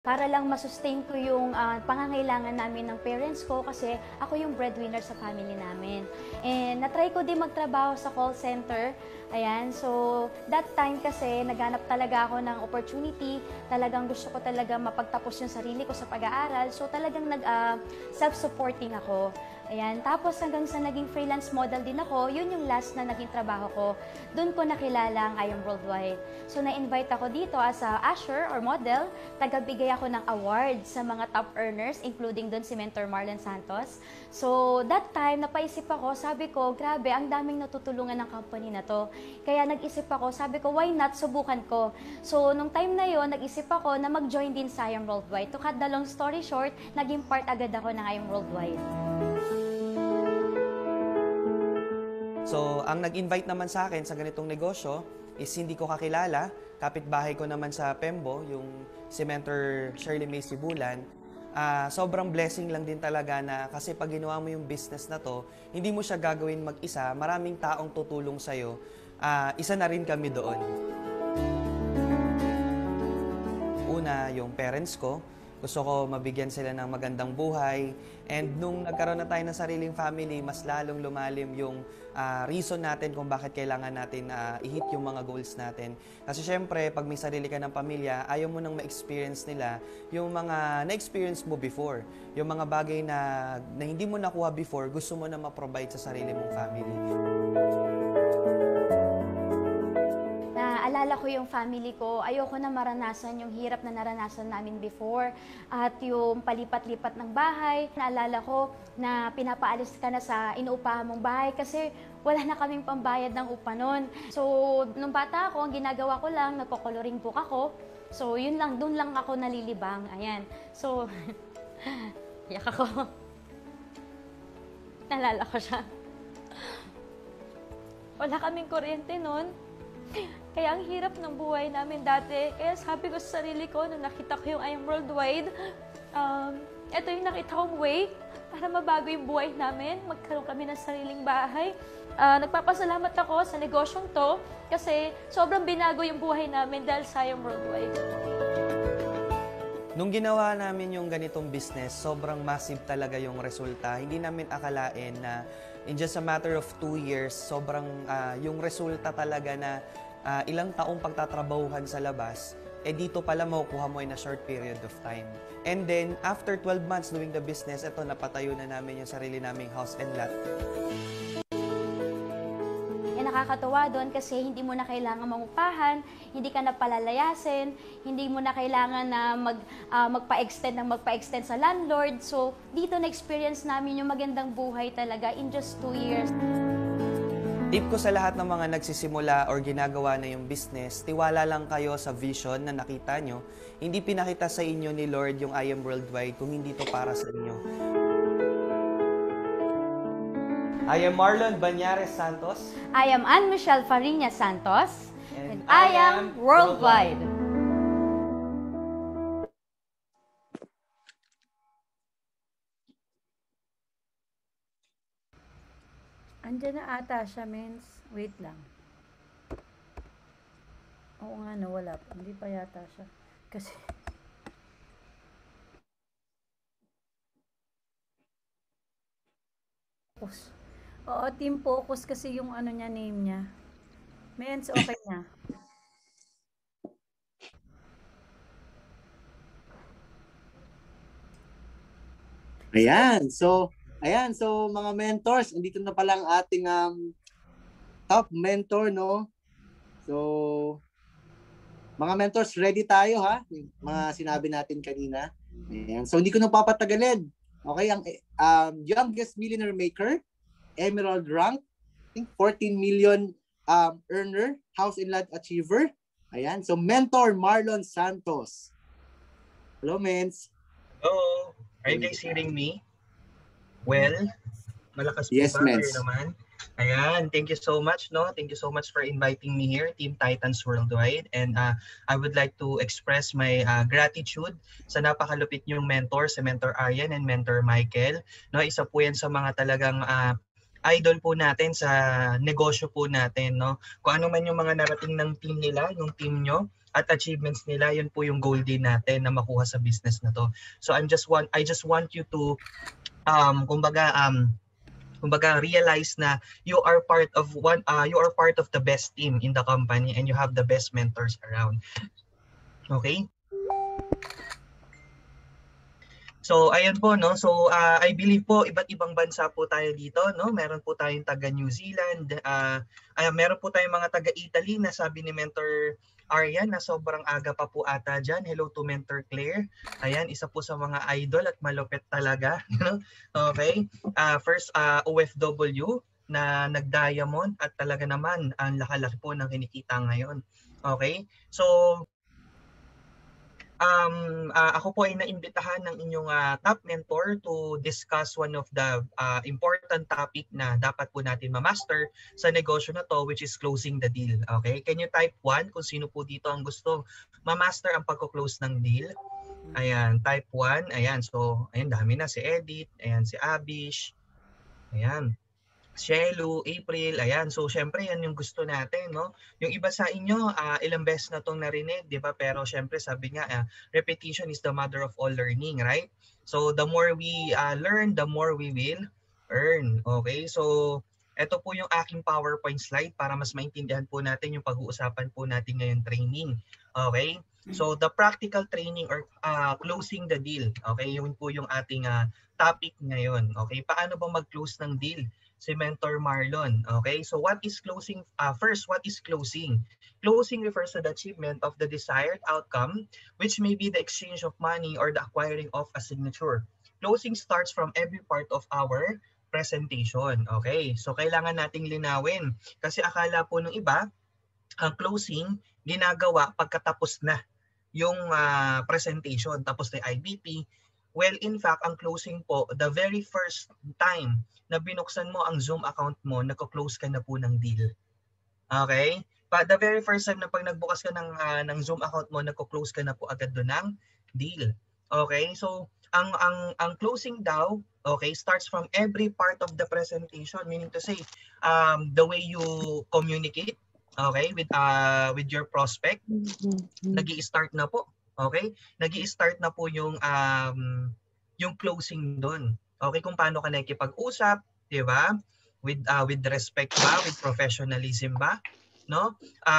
Para lang ma-sustain ko yung pangangailangan namin ng parents ko kasi ako yung breadwinner sa family namin. And na-try ko din magtrabaho sa call center. Ayan, so that time kasi naghanap talaga ako ng opportunity. Talagang gusto ko talaga mapagtapos yung sarili ko sa pag-aaral. So talagang self-supporting ako. Ayan, tapos hanggang sa naging freelance model din ako, yun yung last na naging trabaho ko. Doon ko nakilala ang I Am Worldwide. So na-invite ako dito as a usher or model, tagabigay ako ng award sa mga top earners, including doon si Mentor Marlon Santos. So that time, napaisip ako, sabi ko, grabe, ang daming natutulungan ng company na to. Kaya nag-isip ako, sabi ko, why not, subukan ko. So nung time na yon, nag-isip ako na mag-join din sa I Am Worldwide. To cut the long story short, naging part agad ako ng I Am Worldwide. So, ang nag-invite naman sa akin sa ganitong negosyo is hindi ko kakilala. Kapitbahay ko naman sa Pembo, yung si Mentor Shirley May Sibulan. Sobrang blessing lang din talaga na kasi pag ginawa mo yung business na to, hindi mo siya gagawin mag-isa, maraming taong tutulong sa'yo. Isa na rin kami doon. Una, yung parents ko. Gusto ko mabigyan sila ng magandang buhay. And nung nagkaroon na tayo ng sariling family, mas lalong lumalim yung reason natin kung bakit kailangan natin i-hit yung mga goals natin. Kasi syempre, pag may sarili ka ng pamilya, ayaw mo nang ma-experience nila yung mga na-experience mo before. Yung mga bagay na hindi mo nakuha before, gusto mo na ma-provide sa sarili mong family. Naalala ko yung family ko, ayoko na maranasan yung hirap na naranasan namin before at yung palipat-lipat ng bahay. Naalala ko na pinapaalis ka na sa inuupahan mong bahay kasi wala na kaming pambayad ng upa nun. So, nung bata ako, ang ginagawa ko lang, nagko-coloring book ako. So, yun lang, dun lang ako nalilibang. Ayan. So, yak ako. Naalala ko siya. Wala kaming kuryente nun. Kaya ang hirap ng buhay namin dati. Kaya sabi ko sa sarili ko, nung nakita ko yung I Am Worldwide, ito yung nakita kong way para mabago yung buhay namin. Magkaroon kami ng sariling bahay. Nagpapasalamat ako sa negosyong to kasi sobrang binago yung buhay namin dahil sa I Am Worldwide. Nung ginawa namin yung ganitong business, sobrang massive talaga yung resulta. Hindi namin akalain na in just a matter of 2 years, sobrang yung resulta talaga na ilang taong pagtatrabahuhan sa labas, dito pala makukuha mo in a short period of time. And then, after 12 months doing the business, ito, napatayo na namin yung sarili naming house and lot. Nakakatuwa doon kasi hindi mo na kailangan mangupahan, hindi ka na palalayasin, hindi mo na kailangan na magpa-extend sa landlord. So, dito na-experience namin yung magandang buhay talaga in just 2 years. Tip ko sa lahat ng mga nagsisimula or ginagawa na yung business, tiwala lang kayo sa vision na nakita nyo. Hindi pinakita sa inyo ni Lord yung I Am Worldwide kung hindi to para sa inyo. I am Marlon Banyares Santos. I am Ann Michelle Fariña Santos. And I am Worldwide. Andiyan na ata siya, mens. Wait lang. Oo nga, nawala pa. Hindi pa yata siya. Kasi... Focus. Oo, Team Focus kasi yung ano niya, name niya. Mens, okay na. Ayan, so mga mentors, andito na pala ang ating top mentor, no? So, mga mentors, ready tayo ha? Yung mga sinabi natin kanina. Ayan, so hindi ko na papatagalin. Okay, ang youngest millionaire maker, Emerald rank, I think 14 million earner, house and lot achiever. Ayan, so mentor Marlon Santos. Hello, Mens. Hello. Are you guys hearing me? Well, malakas po Yes, ba? Mens. Kayo naman? Ayan, thank you so much, no? Thank you so much for inviting me here, Team Titans Worldwide. And I would like to express my gratitude sa napakalupit niyong mentor, si Mentor Aryan and Mentor Michael. No, isa po yan sa mga talagang idol po natin sa negosyo po natin, no? Kung ano man yung mga narating ng team nila, yung team nyo, at achievements nila, yun po yung goal din natin na makuha sa business na to. So I just want you to kumbaga realize na you are part of the best team in the company and you have the best mentors around. Okay? So ayun po, no. So I believe po iba't ibang bansa po tayo dito, no. Meron po tayong taga New Zealand, meron po tayong mga taga Italy na sabi ni Mentor Aryan na sobrang aga pa po ata diyan. Hello to Mentor Claire. Ayan, isa po sa mga idol at malupit talaga, no. Okay? First OFW na nag-diamond at talaga naman ang laki-laki po ng kinikita ngayon. Okay? So ako po ay naimbitahan ng inyong top mentor to discuss one of the important topic na dapat po natin ma-master sa negosyo na to, which is closing the deal. Okay? Can you type 1 kung sino po dito ang gusto ma-master ang pagko-close ng deal? Ayan, type 1. Ayan, so ayan, dami na. Si Edith, ayan, si Abish, ayan, Shelu, April, ayan. So, syempre, yan yung gusto natin, no? Yung iba sa inyo, ilang beses na itong narinig, di ba? Pero, syempre, sabi nga, repetition is the mother of all learning, right? So, the more we learn, the more we will earn, okay? So, ito po yung aking PowerPoint slide para mas maintindihan po natin yung pag-uusapan po natin ngayon training, okay? So, the practical training or closing the deal, okay? Yun po yung ating topic ngayon, okay? Paano ba mag-close ng deal? Si Mentor Marlon. Okay, so what is closing? First, what is closing? Closing refers to the achievement of the desired outcome, which may be the exchange of money or the acquiring of a signature. Closing starts from every part of our presentation. Okay, so kailangan nating linawin kasi akala po ng iba, ang closing ginagawa pagkatapos na yung presentation, tapos na IBP. Well, in fact, ang closing po, the very first time na binuksan mo ang Zoom account mo, nagko-close ka na po ng deal. Okay? But the very first time na pag nagbukas ka ng Zoom account mo, nagko-close ka na po agad doon ng deal. Okay? So, ang closing daw, okay, starts from every part of the presentation, meaning to say, the way you communicate, okay, with your prospect, nag-i-start na po. Okay? Nag-i-start na po yung closing doon. Okay, kung paano ka nakikipag-usap, 'di ba? With respect ba, with professionalism ba, no?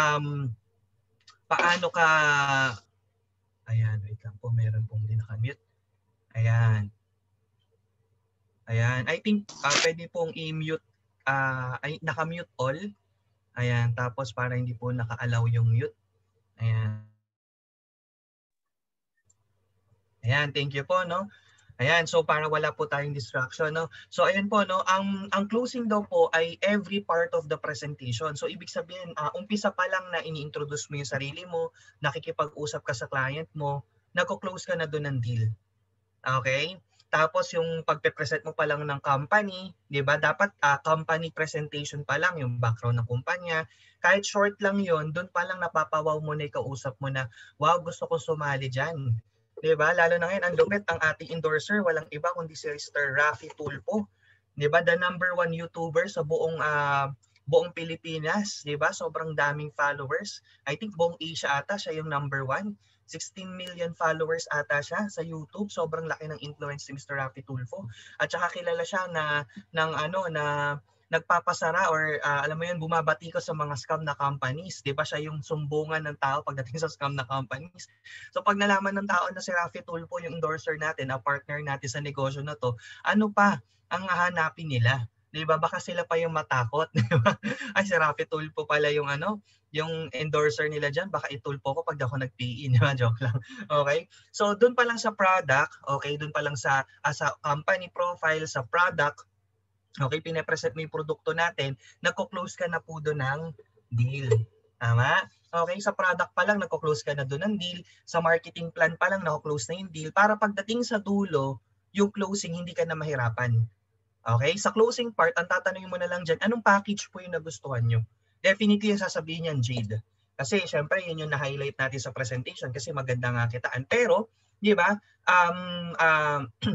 Paano ka Ayan, wait lang po, meron pong hindi naka-mute. Ayan. Ayan, I think pwede pong i-mute naka-mute all. Ayan, tapos para hindi po naka-allow yung mute. Ayan. Ayan, thank you po, no? Ayan, so para wala po tayong distraction, no? So ayan po, no? Ang closing daw po ay every part of the presentation. So ibig sabihin, umpisa pa lang na ini-introduce mo yung sarili mo, nakikipag-usap ka sa client mo, nagko-close ka na doon ng deal. Okay? Tapos yung pagpe-present mo pa lang ng company, 'di ba? Dapat company presentation pa lang, yung background ng kumpanya. Kahit short lang 'yon, doon pa lang napapawaw mo na kausap mo na, wow, gusto ko sumali diyan. 'Di ba? Lalo na ngayon, ang lupit, ang ating endorser, walang iba kundi si Mr. Rafi Tulfo. 'Di ba? The #1 YouTuber sa buong Pilipinas, 'di ba? Sobrang daming followers. I think buong Asia ata siya yung #1. 16 million followers ata siya sa YouTube. Sobrang laki ng influence ni Mr. Rafi Tulfo. At saka kilala siya na nagpapasara or alam mo yun, bumabati ko sa mga scam na companies. 'Di ba siya yung sumbungan ng tao pagdating sa scam na companies. So pag nalaman ng tao na si Rafi Tulfo yung endorser natin, a partner natin sa negosyo na to, ano pa ang hahanapin nila? 'Di ba? Baka sila pa yung matakot, 'di ba? Ay, si Rafi Tulfo pala yung yung endorser nila diyan, baka itulpo ko pag ako nag-PE, 'di ba? Joke lang. Okay? So doon pa lang sa product, okay, doon pa lang sa company profile, sa product, okay, pine-present mo yung produkto natin, nagko-close ka na po doon ng deal. Tama? Okay, sa product pa lang nagko-close ka na doon ng deal, sa marketing plan pa lang nako-close na yung deal para pagdating sa dulo, yung closing hindi ka na mahirapan. Okay, sa closing part, ang tatanungin mo na lang dyan, anong package po yung nagustuhan nyo? Definitely yung sasabihin niyan, Jade. Kasi syempre yun yung na-highlight natin sa presentation kasi maganda nga kitaan. Pero, di ba,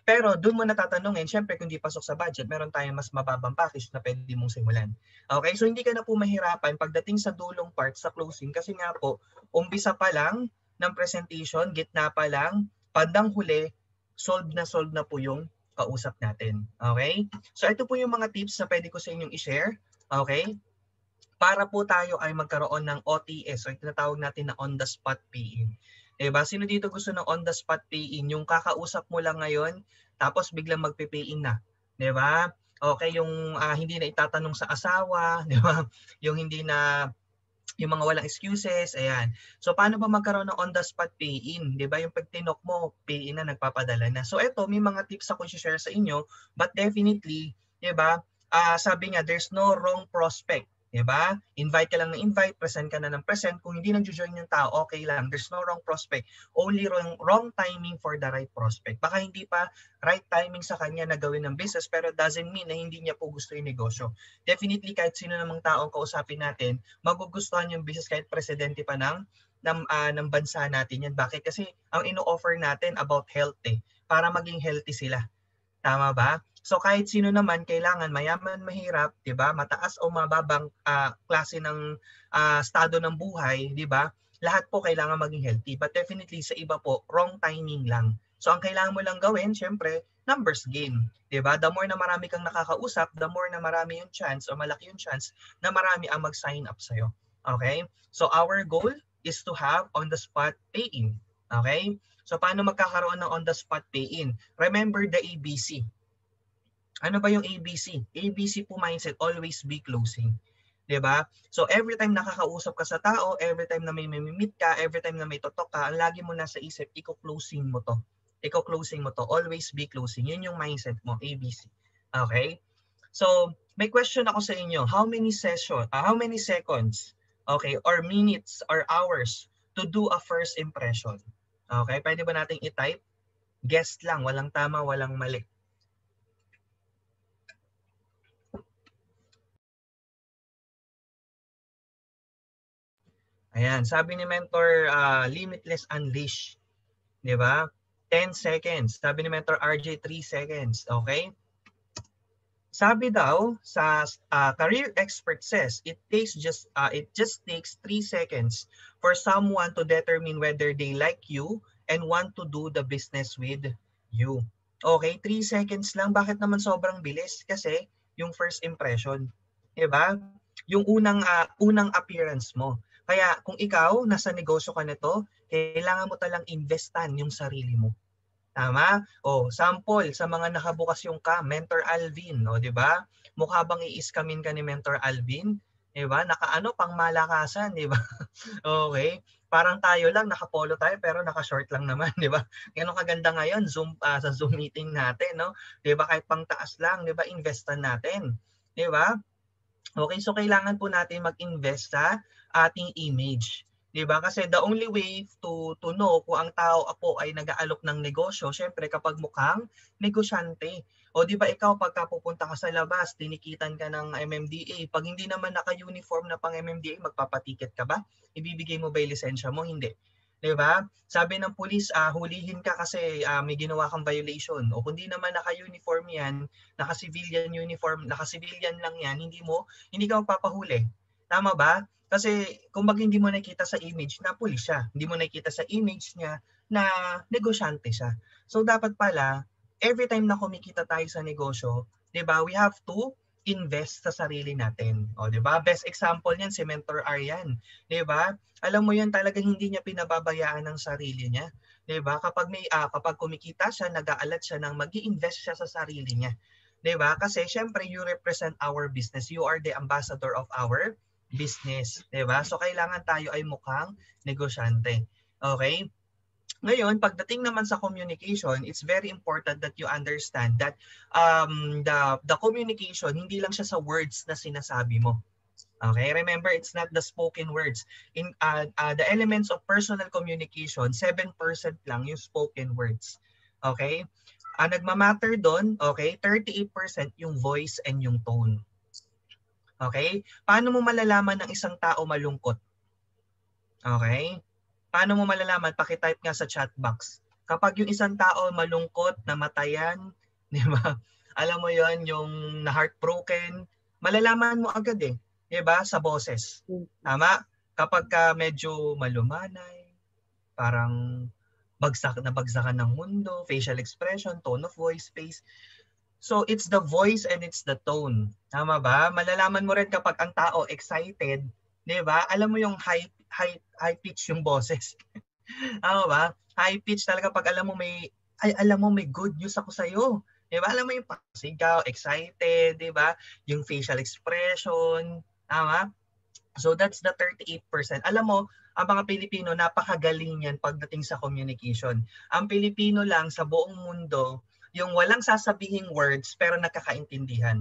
Pero doon mo natatanungin, syempre kung di pasok sa budget, meron tayong mas mababang package na pwede mong simulan. Okay, so hindi ka na po mahirapan pagdating sa dulong part, sa closing, kasi nga po, umpisa pa lang ng presentation, gitna pa lang, bandang huli, solve na po yung kausap natin. Okay? So ito po yung mga tips na pwede ko sa inyong i-share. Okay? Para po tayo ay magkaroon ng OTS, o tinatawag natin na on-the-spot pay-in. Diba? Sino dito gusto ng on-the-spot pay-in? Yung kakausap mo lang ngayon, tapos biglang magpe-pay-in na. Diba? Okay, yung hindi na itatanong sa asawa, diba? Yung hindi na, yung mga walang excuses, ayan. So, paano ba magkaroon ng on-the-spot pay-in? Diba? Yung pag tinok mo, pay-in na, nagpapadala na. So, eto, may mga tips ako i-share sa inyo, but definitely, diba? Sabi nga, there's no wrong prospect. Diba? Invite ka lang ng invite, present ka na ng present. Kung hindi nag-join yung tao, okay lang. There's no wrong prospect. Only wrong timing for the right prospect. Baka hindi pa right timing sa kanya na gawin ng business, pero doesn't mean na hindi niya po gusto yung negosyo. Definitely, kahit sino namang taong kausapin natin, magugustuhan yung business kahit presidente pa ng bansa natin yan. Bakit? Kasi ang ino-offer natin about health para maging healthy sila. Tama ba? So kahit sino naman, kailangan mayaman, mahirap, 'di ba? Mataas o mababang klase ng estado ng buhay, 'di ba? Lahat po kailangan maging healthy. But definitely sa iba po, wrong timing lang. So ang kailangan mo lang gawin, syempre, numbers game. 'Di ba? The more na marami kang nakakausap, the more na marami yung chance o malaki yung chance na marami ang mag-sign up sa'yo. Okay? So our goal is to have on-the-spot pay-in. Okay? So paano magkakaroon ng on-the-spot pay-in? Remember the ABC. Ano ba yung ABC? ABC po mindset, always be closing. 'Di ba? So every time nakakausap ka sa tao, every time na may meet ka, every time na may totok ka, ang lagi mo nasa isip, iko-closing mo to. Iko-closing mo to. Always be closing. Yun yung mindset mo, ABC. Okay? So, may question ako sa inyo. How many seconds, okay, or minutes or hours to do a first impression? Okay, pwede ba nating i-type? Guess lang, walang tama, walang mali. Ayan, sabi ni Mentor Limitless Unleash, 'di ba? 10 seconds. Sabi ni Mentor RJ 3 seconds, okay? Sabi daw sa career expert says it just takes 3 seconds for someone to determine whether they like you and want to do the business with you. Okay, 3 seconds lang. Bakit naman sobrang bilis? Kasi yung first impression, 'di ba? Yung unang appearance mo. Kaya kung ikaw nasa negosyo ka nito, kailangan mo talang investan yung sarili mo. Tama? O, sample sa mga nakabukas yung Mentor Alvin, o, di ba? Mukha bang i-scamin ka ni Mentor Alvin? Di ba? Nakaano, pang malakasan, di ba? Okay. Parang tayo lang, nakapolo tayo, pero naka-short lang naman, di ba? Ganun kaganda ngayon, sa Zoom meeting natin, no? Di ba? Kahit pang taas lang, di ba? Investan natin. Di ba? Okay, so kailangan po natin mag-invest sa ating image. 'Di ba? Kasi the only way to know kung ang tao po ay nag-aalok ng negosyo, syempre kapag mukhang negosyante. O 'di ba ikaw pagka pupunta ka sa labas, tinikitan ka ng MMDA. Pag hindi naman naka-uniform na pang MMDA, magpapatiket ka ba? Ibibigay mo ba 'yung lisensya mo? Hindi. 'Di ba? Sabi ng pulis, hulihin ka kasi may ginawa kang violation. O kundi naman naka-uniform 'yan, naka-civilian uniform, naka-civilian lang 'yan, hindi ka magpapahuli. Tama ba? Kasi kung hindi mo nakita sa image na pulis siya, hindi mo nakita sa image niya na negosyante siya. So dapat pala, every time na kumikita tayo sa negosyo, 'di ba, we have to invest sa sarili natin. O 'di ba? Best example niyan si Mentor Aryan, 'di ba? Alam mo 'yan, talagang hindi niya pinababayaan ang sarili niya, 'di ba? Kapag kumikita siya, nag-aalat siya ng magi-invest siya sa sarili niya. 'Di ba? Kasi syempre you represent our business. You are the ambassador of our business, 'di ba? So kailangan tayo ay mukhang negosyante. Okay? Ngayon, pagdating naman sa communication, it's very important that you understand that the communication hindi lang siya sa words na sinasabi mo. Okay? Remember, it's not the spoken words. In the elements of personal communication, 7% lang yung spoken words. Okay? Nagmamatter doon, okay? 38% yung voice and yung tone. Okay? Paano mo malalaman ng isang tao malungkot? Okay? Paano mo malalaman? Paki-type nga sa chat box. Kapag yung isang tao malungkot, namatayan, di ba? Alam mo yon, yung na-heartbroken, malalaman mo agad eh, di ba? Sa boses. Tama? Kapag ka medyo malumanay, parang bagsakan ng mundo, facial expression, tone of voice, face. So it's the voice and it's the tone. Tama ba? Malalaman mo rin kapag ang tao excited, 'di ba? Alam mo yung high pitch yung boses. Tama ba? High pitch talaga pag alam mo may good news ako sa iyo. 'Di ba? Alam mo yung pasigaw, excited, 'di ba? Yung facial expression, tama? So that's the 38%. Alam mo, ang mga Pilipino napakagaling yan pagdating sa communication. Ang Pilipino lang sa buong mundo yung walang sasabihing words pero nakakaintindihan.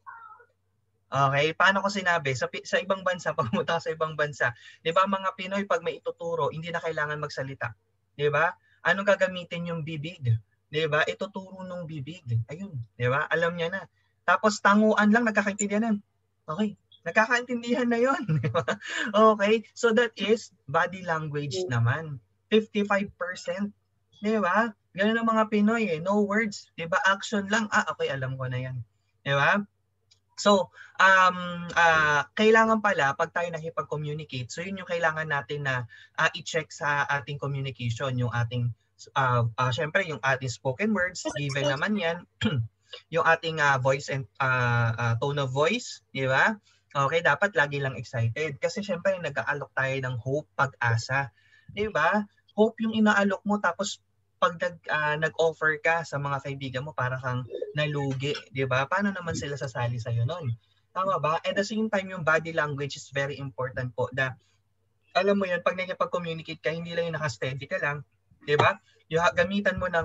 Okay, paano ko sinabi? Sa ibang bansa, pagpunta sa ibang bansa, 'di ba mga Pinoy pag may ituturo, hindi na kailangan magsalita. 'Di ba? Ano gagamitin yung bibig? 'Di ba? Ituturo nung bibig. Ayun, 'di ba? Alam niya na. Tapos tanguan lang nagkakaintindihan na. Okay, nagkakaintindihan na 'yon, 'di ba? Okay, so that is body language naman. 55%, 'di ba? Ganun ang mga Pinoy eh, no words, 'di ba? Action lang. Okay, alam ko na 'yan. 'Di ba? So, kailangan pala pag tayo nakipag-communicate, so yun yung kailangan natin na i-check sa ating communication, yung ating syempre yung ating spoken words, given naman 'yan. Yung ating voice and tone of voice, 'di ba? Okay, dapat lagi lang excited kasi syempre nag-aalok tayo ng hope, pag-asa, 'di ba? Hope yung inaalok mo tapos pag nag-offer ka sa mga kaibigan mo para kang nalugi, 'di ba? Paano naman sila sasali sa iyo noon? Tama ba? At the same time yung body language is very important po. Alam mo 'yun, pag nakikipag-communicate ka, hindi lang yung naka-steady ka lang, 'di ba? Gamitan mo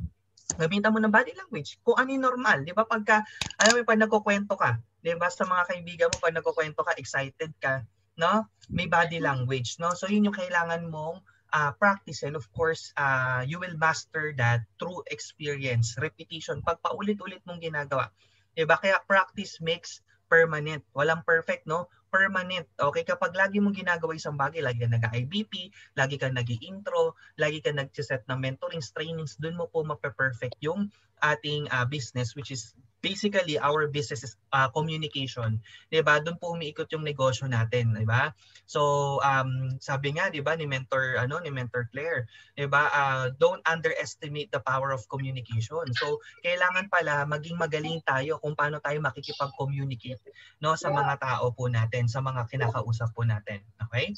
ng body language. Kung ano yung normal, 'di ba? Alam mo pag nagkukwento ka, 'di ba? Sa mga kaibigan mo pag nagkukwento ka, excited ka, no? May body language, no? So yun yung kailangan mong practice, and of course, you will master that through experience, repetition, pag paulit-ulit mong ginagawa. 'Di ba? Kaya practice makes permanent. Walang perfect, no? Permanent. Okay, kapag lagi mong ginagawa isang bagay, lagi ka nag-IBP, lagi ka nag-i-intro, lagi ka nag-set ng mentorings, trainings, dun mo po mape-perfect yung ating business, which is basically our business is communication. 'Di ba? Doon po umiikot yung negosyo natin, 'di ba? So, sabi nga, 'di ba, ni Mentor Claire, 'di ba? Don't underestimate the power of communication. So, kailangan pala maging magaling tayo kung paano tayo makikipag-communicate, no, sa mga tao po natin, sa mga kinakausap po natin. Okay?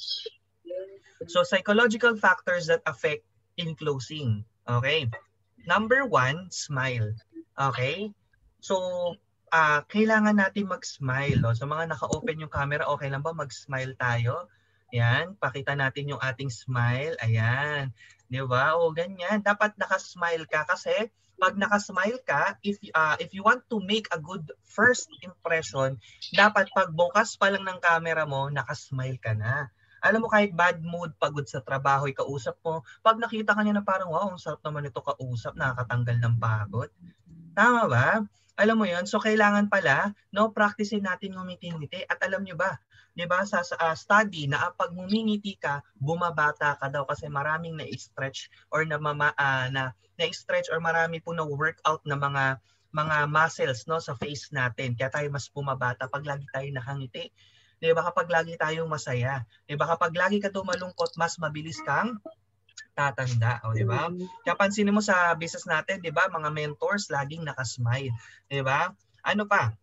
So, psychological factors that affect in closing. Okay? Number 1, smile. Okay? So, kailangan natin mag-smile. No? So, mga naka-open yung camera, okay lang ba mag-smile tayo? Yan, pakita natin yung ating smile. Ayan. Di ba? O, ganyan. Dapat naka-smile ka kasi pag naka-smile ka, if you want to make a good first impression, dapat pag bukas pa lang ng camera mo, naka-smile ka na. Alam mo, kahit bad mood, pagod sa trabaho, kausap mo, pag nakita ka niya na parang, wow, ang sarap naman ito kausap, nakakatanggal ng pagod. Tama ba? Alam mo yon, so kailangan pala, no, practicein natin ngumiti-ngiti. At alam nyo ba, di ba, sa study na pag ngumingiti ka, bumabata ka daw kasi maraming na-stretch or na-stretch or marami po na-workout na mga muscles, no, sa face natin. Kaya tayo mas bumabata pag lagi tayo nakangiti. Di ba, kapag lagi tayong masaya. Di ba, kapag lagi ka daw malungkot, mas mabilis kang tatanda, o di ba? Kaya pansinin mo sa business natin, di ba, mga mentors laging nakasmile, di ba? Ano pa?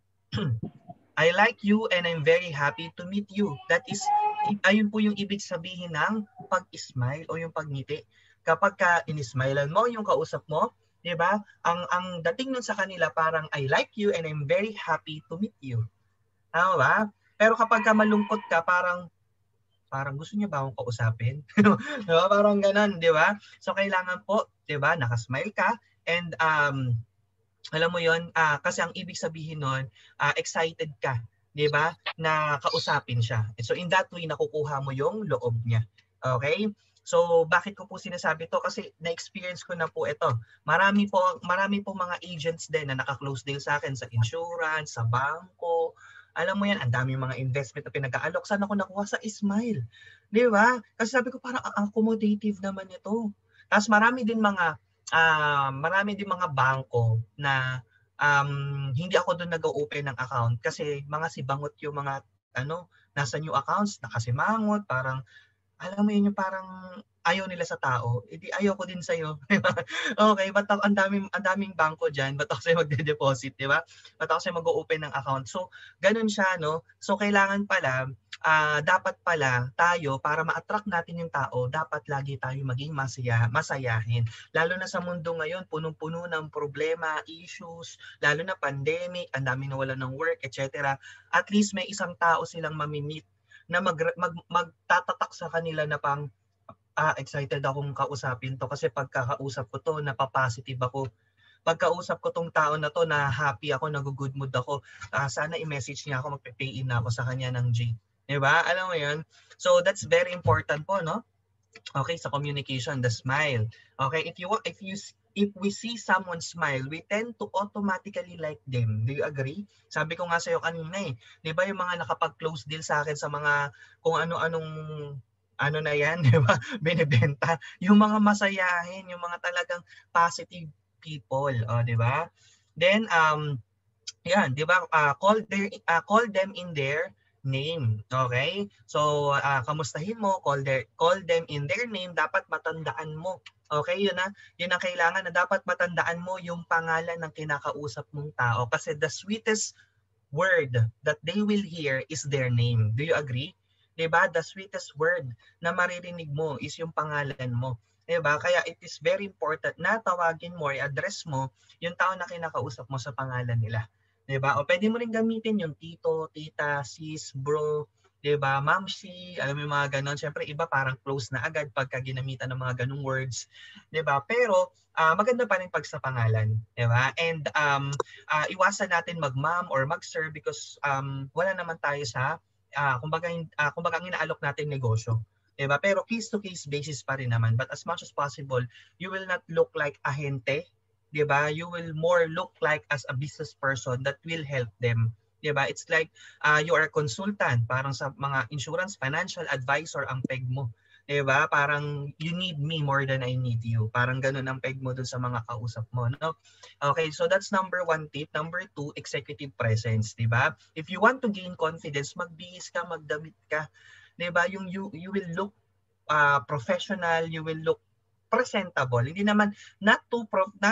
I like you and I'm very happy to meet you. That is, ayun po yung ibig sabihin ng pag-smile o yung pagngiti. Kapag ka in-smilean mo yung kausap mo, di ba? Ang dating nun sa kanila parang I like you and I'm very happy to meet you. Tama ba? Pero kapag ka malungkot ka, parang gusto niya ba akong kausapin? Diba? Parang ganun, di ba? So, kailangan po, di ba, nakasmile ka and alam mo yon, kasi ang ibig sabihin nun, excited ka, di ba, na kausapin siya. So, in that way, nakukuha mo yung loob niya. Okay? So, bakit ko po sinasabi to? Kasi na-experience ko na po ito. Marami po mga agents din na naka-close deal sa akin sa insurance, sa bangko. Alam mo yan, ang dami mga investment na pinag-aalok. Saan ako nakuha? Sa Smile. Di ba? Kasi sabi ko parang accommodative naman ito. Tapos marami din mga marami din mga bangko na hindi ako doon nag-open ng account kasi mga sibangot yung mga nasa new accounts, nakasimangot, parang alam mo yun yung parang ayaw nila sa tao, edi ayaw ko din sa'yo. Okay, ba't ako, ang daming bangko dyan, ba't ako sa'yo magde-deposit, di ba? Ba't ako sa'yo mag-open ng account? So, ganun siya, no? So, kailangan pala, dapat pala tayo, para ma-attract natin yung tao, dapat lagi tayo maging masayahin. Lalo na sa mundo ngayon, punong-puno ng problema, issues, lalo na pandemic, ang daming nawalan ng work, etc. At least may isang tao silang mamimit na magtatatak sa kanila na pang excited akong kausapin to kasi pagkakausap ko to, napapositive ako. Pagkausap ko tong tao na to, na happy ako, nag-good mood ako. Sana i-message niya ako, magpe-pay in na ako sa kanya ng G. Diba? Alam mo yun? So that's very important po, no? Okay, sa communication, the smile. Okay, if we see someone smile, we tend to automatically like them. Do you agree? Sabi ko nga sa'yo kanina 'di ba yung mga nakapag-close deal sa akin sa mga kung ano-anong na yan, 'di ba? Binebenta, yung mga masayahin, yung mga talagang positive people, 'di ba? Then yan, 'di ba? Call them in their name. Okay? So, kamustahin mo, call them in their name, dapat matandaan mo. Okay, yun ang kailangan na dapat matandaan mo yung pangalan ng kinakausap mong tao kasi the sweetest word that they will hear is their name. Do you agree? 'Di ba? The sweetest word na maririnig mo is yung pangalan mo. 'Di ba? Kaya it is very important na tawagin mo, i-address mo yung tao na kinakausap mo sa pangalan nila. 'Di ba? O pwede mo ring gamitin yung tito, tita, sis, bro, 'di ba? Mamsi, alam mo yung mga ganon. Syempre iba parang close na agad pagka ginamitan ng mga ganung words, 'di ba? Pero maganda pa rin pag sa pangalan, 'di ba? And iwasan natin mag-ma'am or mag-sir because wala naman tayo sa kumbaga ang inaalok natin negosyo. 'Di ba? Pero case to case basis pa rin naman. But as much as possible, you will not look like ahente. 'Di ba? You will more look like as a business person that will help them. 'Di ba? It's like you are a consultant, parang sa mga insurance, financial advisor ang peg mo. 'Di ba? Parang you need me more than I need you. Parang ganoon ang peg mo dun sa mga kausap mo, no? Okay, so that's number 1 tip. Number 2, executive presence, 'di ba? If you want to gain confidence, magbihis ka, magdamit ka. 'Di ba? Yung you will look professional, you will look presentable. Hindi naman not too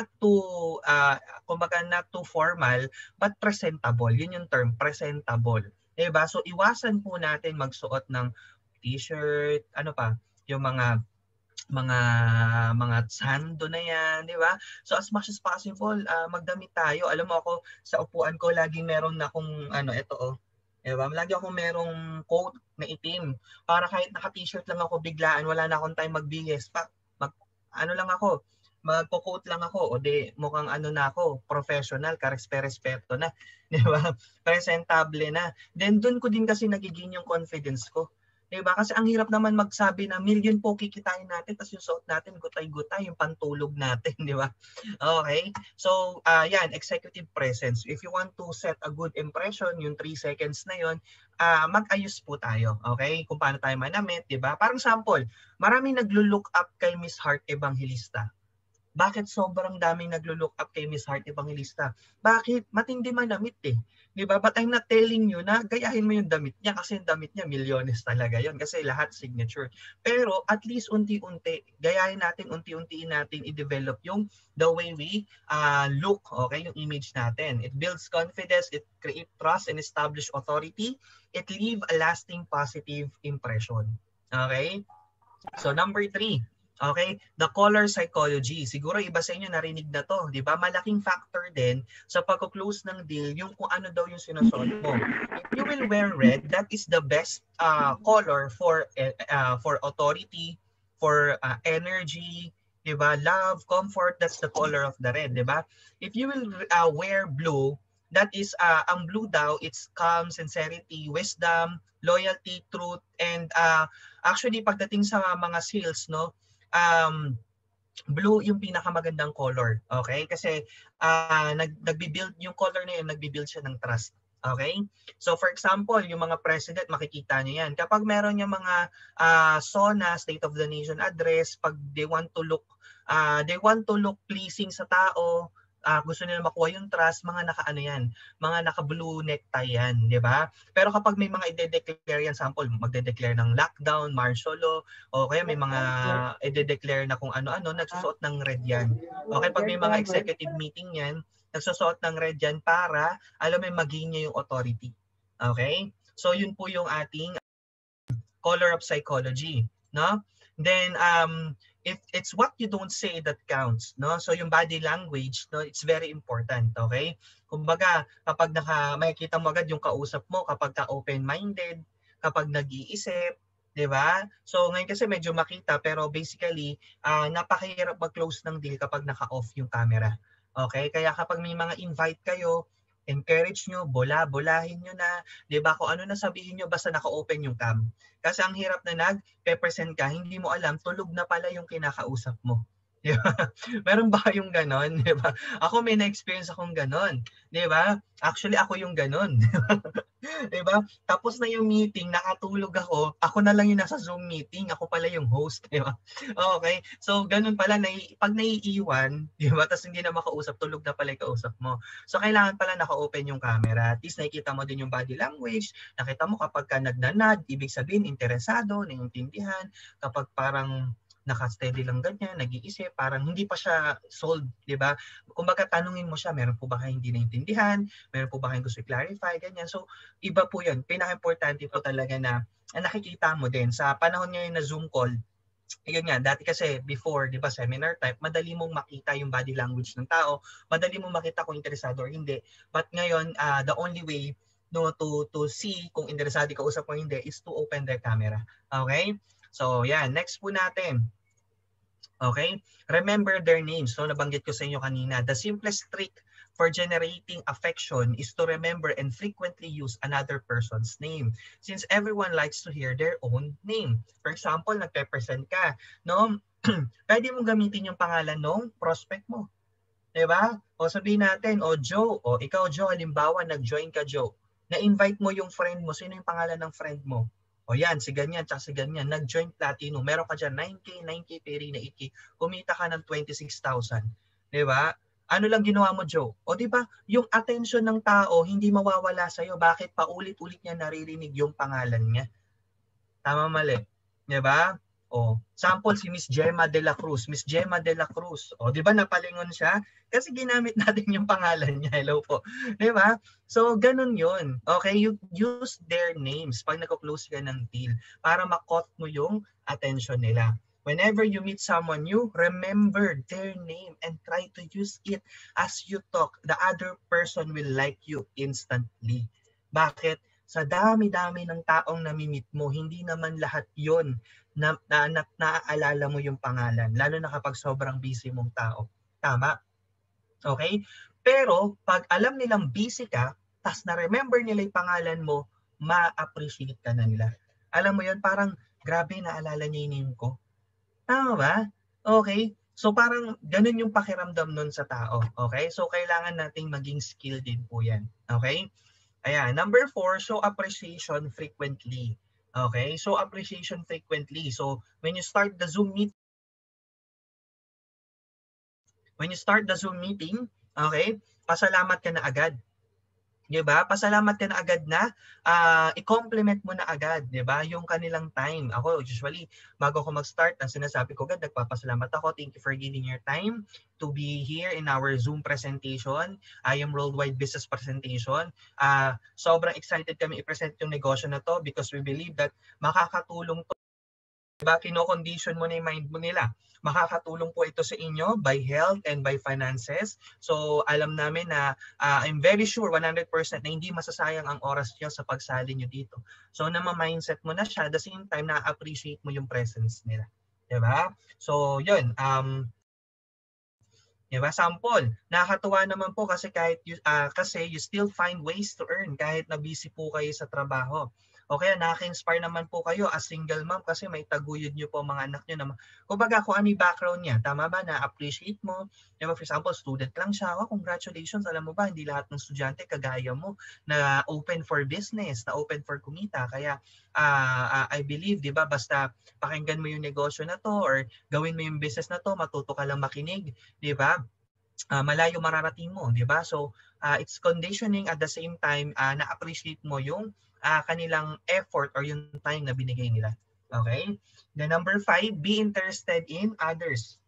formal but presentable. Yun yung term, presentable. 'Di ba? So iwasan po natin magsuot ng t-shirt, ano pa, yung mga sando na yan, 'di ba? So as much as possible, magdamit tayo. Alam mo ako, sa upuan ko laging meron na akong ito 'di ba? Lagi akong merong coat na itim para kahit naka-t-shirt lang ako biglaan, wala na akong time magbihis. Magpo-quote lang ako, o di mukhang na ako, professional, karespeto na, 'di ba? Presentable na. Then doon ko din kasi nagiging yung confidence ko. 'Di ba? Kasi ang hirap naman magsabi na million po kikitain natin tapos yung suot natin gutay-gutay yung pantulog natin, 'di ba? Okay? So, yan, executive presence. If you want to set a good impression, yung 3 seconds na yon, mag-ayos po tayo. Okay? Kung paano tayo manamit, 'di ba? Parang sample, maraming naglo-look up kay Miss Heart Evangelista. Bakit sobrang daming naglo-look up kay Miss Heart Evangelista? Bakit? Matindi manamit eh. 'Di ba? But I'm not telling you na gayahin mo yung damit niya kasi yung damit niya milyones talaga yon kasi lahat signature. Pero at least unti-unti, gayahin natin, unti-untiin natin i-develop yung the way we look, okay, yung image natin. It builds confidence, it creates trust and establish authority. It leave a lasting positive impression. Okay? So number 3, okay, the color psychology. Siguro iba sa inyo narinig na to, di ba? Malaking factor din sa pag-close ng deal yung kung ano daw yung sinusuot mo. If you will wear red, that is the best color for authority, for energy, di ba? Love, comfort, that's the color of the red, di ba? If you will wear blue, that is ang blue daw, it's calm, sincerity, wisdom, loyalty, truth, and actually pagdating sa mga sales, no, blue yung pinakamagandang color, okay? Kasi nagbi-build yung color na yun, nagbi-build siya ng trust. Okay? So for example, yung mga president, makikita niyo yan. Kapag meron yung mga SONA, State of the Nation Address, pag they want to look They want to look pleasing sa tao. Gusto nila makuha yung trust, mga naka-ano yan, mga naka-blue necktie yan, di ba? Pero kapag may mga ide-declare yan, sample, magde-declare ng lockdown, martial law, o kaya may mga ide-declare na kung ano-ano, nagsusuot ng red yan. Okay, pag may mga executive meeting yan, nagsusuot ng red yan para, alam mo, maging niya yung authority. Okay? So, yun po yung ating color of psychology, no? Then it's what you don't say that counts, no? So yung body language, no, it's very important, okay? Kumbaga, kapag makikita mo agad yung kausap mo kapag ka open-minded, kapag nag-iisip, 'di ba? So ngayon kasi medyo makita pero basically napakahirap mag-close ng deal kapag naka-off yung camera. Okay? Kaya kapag may mga invite kayo, encourage nyo, bolahin nyo na, 'di ba? Kung ano na sabihin nyo basta naka-open yung cam. Kasi ang hirap na nag-present ka, hindi mo alam, tulog na pala yung kinakausap mo. Di ba? Meron ba kayong ganon? Di ba? Ako may na-experience akong ganon. Di ba? Actually, ako yung ganon. Di ba? Tapos na yung meeting, nakatulog ako na lang yung nasa Zoom meeting, ako pala yung host. Di ba? Okay? So, ganon pala, pag naiiwan, di ba? Tapos hindi na makausap, tulog na pala yung kausap mo. So, kailangan pala naka-open yung camera. At least nakikita mo din yung body language. Nakita mo kapag ka nagnanad, ibig sabihin, interesado, naiintindihan. Kapag parang naka-steady lang ganyan, nag-iisip, parang hindi pa siya solved, di ba? Kumbaga, tanungin mo siya, meron po ba kayo hindi naintindihan? Meron po ba kayong gusto i-clarify? Ganyan. So, iba po yun. Pinaka-importante po talaga na nakikita mo din sa panahon ngayon na Zoom call. Ayun nga, dati kasi before, di ba, seminar type, madali mong makita yung body language ng tao, madali mong makita kung interesado or hindi. But ngayon, the only way to see kung interesado ka usap o hindi is to open their camera. Okay? So, yan. Next po natin. Okay? Remember their names. So, nabanggit ko sa inyo kanina. The simplest trick for generating affection is to remember and frequently use another person's name. Since everyone likes to hear their own name. For example, nagpe-present ka. No? Pwede mong gamitin yung pangalan ng prospect mo. Diba? O sabihin natin, o Joe, o ikaw Joe, halimbawa, nag-join ka Joe. Na-invite mo yung friend mo. Sino yung pangalan ng friend mo? O yan, si ganyan, tsaka si ganyan, nag-join platinum, meron ka dyan 9K peri na 8K, kumita ka ng 26,000. Diba? Ano lang ginawa mo, Joe? O diba, yung attention ng tao, hindi mawawala sa'yo. Bakit paulit-ulit niya naririnig yung pangalan niya? Tama, mali. Diba? O, sample si Miss Gemma de la Cruz. Miss Gemma de la Cruz. O, di ba napalingon siya? Kasi ginamit natin yung pangalan niya. Hello po. Di ba? So, ganun yun. Okay, you use their names pag nag-close ka ng deal para makot mo yung attention nila. Whenever you meet someone new, remember their name and try to use it as you talk. The other person will like you instantly. Bakit? Sa dami-dami ng taong namimit mo, hindi naman lahat yon na naaalala mo yung pangalan, lalo na kapag sobrang busy mong tao. Tama? Okay? Pero, pag alam nilang busy ka, tas na-remember nila yung pangalan mo, ma-appreciate ka na nila. Alam mo yun, parang, grabe, naalala niya yung name ko. Tama ba? Okay? So, parang, ganun yung pakiramdam nun sa tao. Okay? So, kailangan nating maging skilled din po yan. Okay? Ayan. Number 4, show appreciation frequently. Okay, so appreciation frequently. So when you start the Zoom meeting, okay, pasalamat ka na agad. 'Di ba? Pasalamat ka na agad na i-compliment mo na agad, 'di ba? Yung kanilang time. Ako usually bago ako mag-start, ang sinasabi ko agad, nagpapasalamat ako. Thank you for giving your time to be here in our Zoom presentation. I am Worldwide Business Presentation. Sobrang excited kami i-present yung negosyo na to because we believe that makakatulong to. Diba, kino-condition mo na yung mind mo nila. Makakatulong po ito sa inyo by health and by finances. So alam namin na I'm very sure 100% na hindi masasayang ang oras nyo sa pagsali nyo dito. So nama-mindset mo na siya, at the same time na-appreciate mo yung presence nila. Diba? So yun, diba? Sample, nakakatuwa naman po kasi kasi you still find ways to earn kahit na busy po kayo sa trabaho. O kaya nakaka-inspire naman po kayo as single mom kasi may taguyod niyo po mga anak niyo na kumbaga kung ano yung background niya, tama ba, na-appreciate mo. Diba, for example, student lang siya, oh, congratulations, alam mo ba, hindi lahat ng estudyante kagaya mo na open for business, na open for kumita. Kaya I believe, di ba, basta pakinggan mo yung negosyo na to or gawin mo yung business na to, matuto ka lang makinig, di ba? Malayo mararating mo, di ba? So, it's conditioning at the same time na-appreciate mo yung kanilang effort or yung time na binigay nila. Okay? The number 5, be interested in others.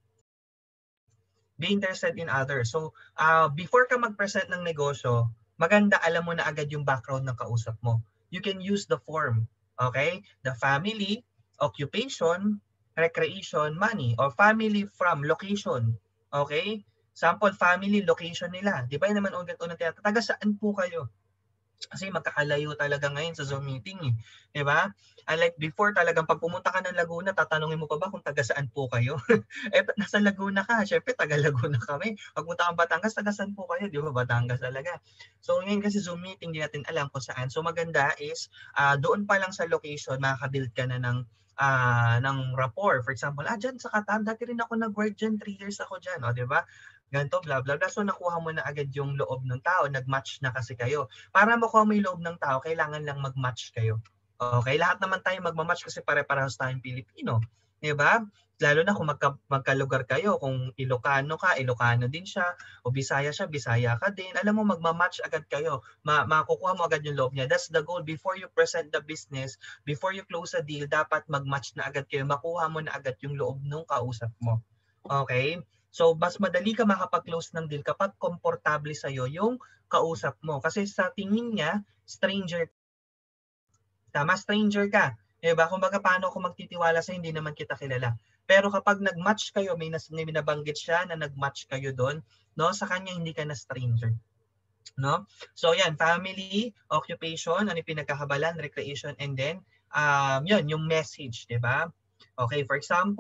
Be interested in others. So, before ka mag-present ng negosyo, maganda alam mo na agad yung background ng kausap mo. You can use the form. Okay? The family, occupation, recreation, money, or family from location. Okay? Sample, family, location nila. Di ba yun naman unang tiyata? Taga saan po kayo? Kasi magkakalayo talaga ngayon sa Zoom meeting. Di ba? Unlike before, talagang pag pumunta ka ng Laguna, tatanungin mo pa ba kung taga saan po kayo? Nasa Laguna ka, syempre taga Laguna kami. Pag punta kang Batangas, taga saan po kayo? Di ba? Batangas talaga. So ngayon kasi Zoom meeting, di natin alam kung saan. So maganda is, doon pa lang sa location, makakabuild ka na ng rapport. For example, dyan sa Katam, dati rin ako nag-work dyan, 3 years ako dyan. O, di ba? Ganito, bla bla bla. So nakuha mo na agad yung loob ng tao, nag-match na kasi kayo. Para makuha mo yung loob ng tao, kailangan lang mag-match kayo. Okay, lahat naman tayo magma-match kasi pare-parehas tayong Pilipino. 'Di ba? Lalo na kung magkalugar kayo, kung Ilocano ka, Ilocano din siya, o Bisaya siya, Bisaya ka din. Alam mo, magma-match agad kayo. Makukuha mo agad yung loob niya. That's the goal. Before you present the business, before you close a deal, dapat mag-match na agad kayo. Makuha mo na agad yung loob ng kausap mo. Okay? So, mas madali ka makapag-close ng deal kapag komportable sa'yo yung kausap mo. Kasi sa tingin niya, stranger. Tama, stranger ka. Diba? Kung baga, paano ako magtitiwala sa hindi naman kita kilala. Pero kapag nag-match kayo, may nabanggit siya na nag-match kayo doon, no? Sa kanya, hindi ka na stranger. No? So, yan, family, occupation, ano yung pinagkakabalan, recreation, and then, yun, yung message, diba? Okay, for example,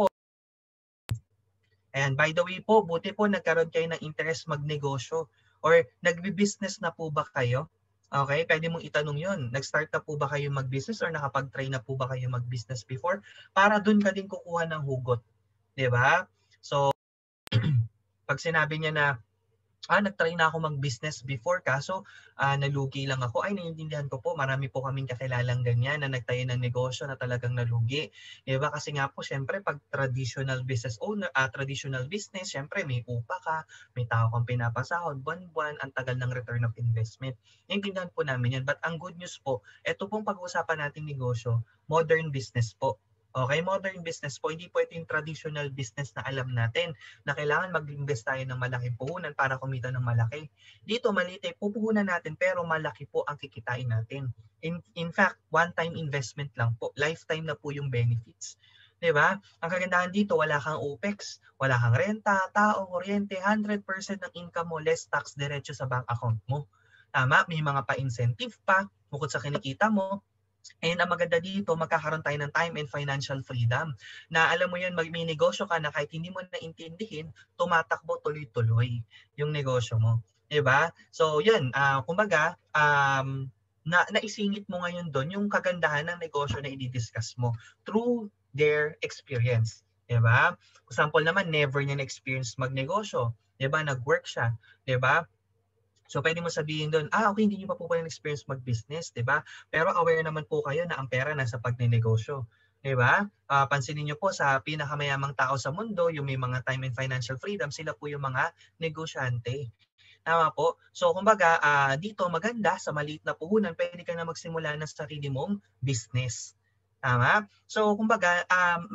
and by the way po, buti po nagkaroon kayo ng interest magnegosyo or nagbi-business na po ba kayo? Okay, pwede mong itanong yun. Nag-start na po ba kayo mag-business or nakapag-try na po ba kayo mag-business before? Para dun ka din kukuha ng hugot. Diba? So, pag sinabi niya na, nag-try na ako mag-business before kaso nalugi lang ako. Ay, naiintindihan ko po, marami po kaming kakilalang ganyan na nagtayo ng negosyo na talagang nalugi. Diba? Kasi nga po, syempre, pag traditional business owner, traditional business, syempre may upa ka, may tao kang pinapasahod, buwan-buwan, ang tagal ng return of investment. Naiintindihan po namin yan. But ang good news po, ito pong pag-uusapan nating negosyo, modern business po. Okay, modern business po, hindi po ito yung traditional business na alam natin na kailangan mag-invest tayo ng malaking puhunan para kumita ng malaki. Dito, maliit ay pupuhunan natin pero malaki po ang kikitain natin. In fact, one-time investment lang po. Lifetime na po yung benefits. Diba? Ang kagandahan dito, wala kang OPEX, wala kang renta, tao, kuryente, 100% ng income mo, less tax diretso sa bank account mo. Tama? May mga pa-incentive pa, bukod sa kinikita mo. And ang maganda dito, magkakaroon tayo ng time and financial freedom. Na alam mo yan, may negosyo ka na kahit hindi mo naintindihin, tumatakbo tuloy-tuloy yung negosyo mo. Diba? So yan, kumbaga, naisingit mo ngayon doon yung kagandahan ng negosyo na i-discuss mo through their experience. Diba? For example naman, never niya na-experience magnegosyo. Diba? Nag-work siya. Diba? So pwede mo sabihin doon, okay, hindi niyo pa po pala experience mag-business, 'di ba? Pero aware naman po kayo na ang pera nasa pagnenegosyo, 'di ba? Pansinin niyo po sa pinakamayamang tao sa mundo, yung may mga time and financial freedom, sila po yung mga negosyante. Tama po? So kumbaga, dito maganda sa maliit na puhunan, pwede ka na magsimula ng sarili mong business. Tama? So kumbaga,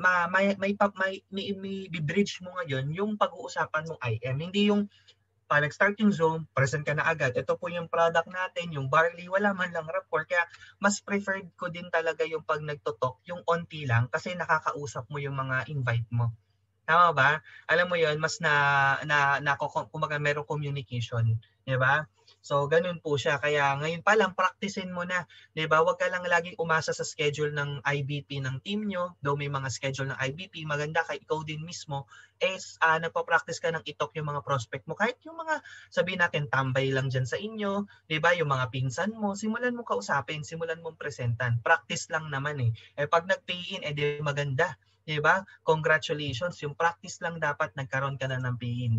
may bridge mo ngayon yung pag-uusapan mong IM, hindi yung nag-start yung Zoom, present ka na agad. Ito po yung product natin, yung barley, wala man lang rapport. Kaya mas preferred ko din talaga yung pag nagtotalk, yung onti lang, kasi nakakausap mo yung mga invite mo. Tama ba? Alam mo 'yon, mas kumbaga merong communication, 'di ba? So ganun po siya. Kaya ngayon pa lang practicein mo na, 'di ba? Huwag ka lang laging umasa sa schedule ng IBP ng team nyo. Though may mga schedule ng IBP, maganda kay ikaw din mismo is nagpa-practice ka ng itok yung mga prospect mo. Kahit yung mga sabihin natin tambay lang diyan sa inyo, 'di ba? Yung mga pinsan mo, simulan mo kausapin, simulan mong presentan. Practice lang naman eh. Pag nag-pay in, edi maganda. 'Di ba? Congratulations, yung practice lang dapat nagkaroon ka na ng pay-in,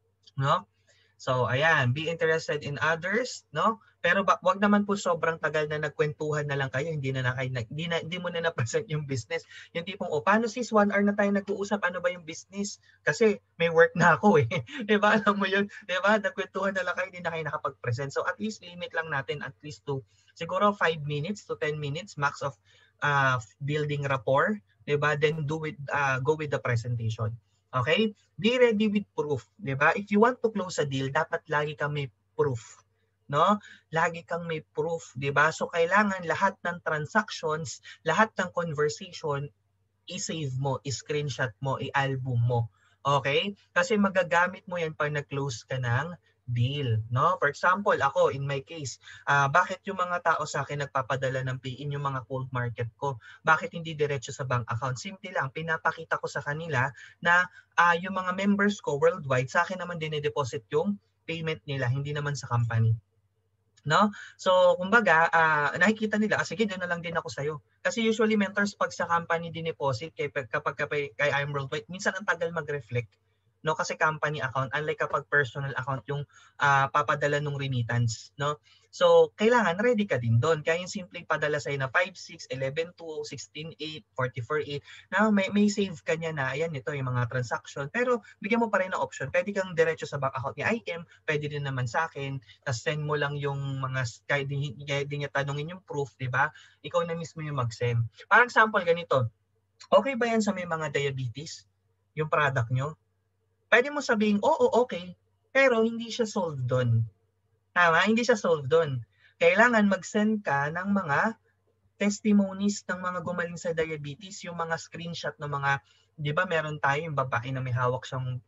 no? So, ayan, be interested in others, no? Pero wag naman po sobrang tagal na nagkwentuhan na lang kayo, hindi mo na na-present yung business. Yung tipong, paano sis, 1 hour na tayo nag-uusap, ano ba yung business? Kasi may work na ako eh. 'Di ba? Alam mo yun, 'di ba? Nagkwentuhan na lang kayo, hindi na kayo nakapag-present. So, at least limit lang natin at least to siguro 5 minutes to 10 minutes max of building rapport, 'di ba? Then go with the presentation. Okay? Be ready with proof, 'di ba? If you want to close a deal, dapat lagi kang may proof, no? Lagi kang may proof, 'di ba? So kailangan lahat ng transactions, lahat ng conversation i-save mo, i-screenshot mo, i-album mo. Okay? Kasi magagamit mo 'yan pag nag-close ka ng deal, no? For example, ako in my case, bakit yung mga tao sa akin nagpapadala ng pay-in, yung mga cold market ko? Bakit hindi diretso sa bank account? Simple lang, pinapakita ko sa kanila na yung mga members ko worldwide, sa akin naman dine-deposit yung payment nila, hindi naman sa company. No? So, kumbaga, nakikita nila, sige, doon na lang din ako sa'yo. Kasi usually mentors pag sa company dineposit, kapag kay I'm Worldwide, minsan ang tagal mag-reflect. No, kasi company account, unlike kapag personal account yung papadala ng remittance, no? So kailangan ready ka din doon. Kaya yung simpleng padala sa'yo na 5, 6, 11, 2, 16, 8, 44, 8 na may save ka niya na ayan, ito yung mga transaction, pero bigyan mo pa rin ng option. Pwede kang diretso sa bank account ni IM, pwede din naman sa akin, tapos send mo lang yung mga kahit di niya tanungin yung proof, di ba? Ikaw na mismo yung mag-send. Parang example ganito, okay ba yan sa may mga diabetes yung product nyo? Pwede mo sabihin, oo, okay, pero hindi siya solved doon. Tama? Hindi siya solved doon. Kailangan mag-send ka ng mga testimonies ng mga gumaling sa diabetes, yung mga screenshot ng mga, di ba meron tayo yung babae na may hawak siyang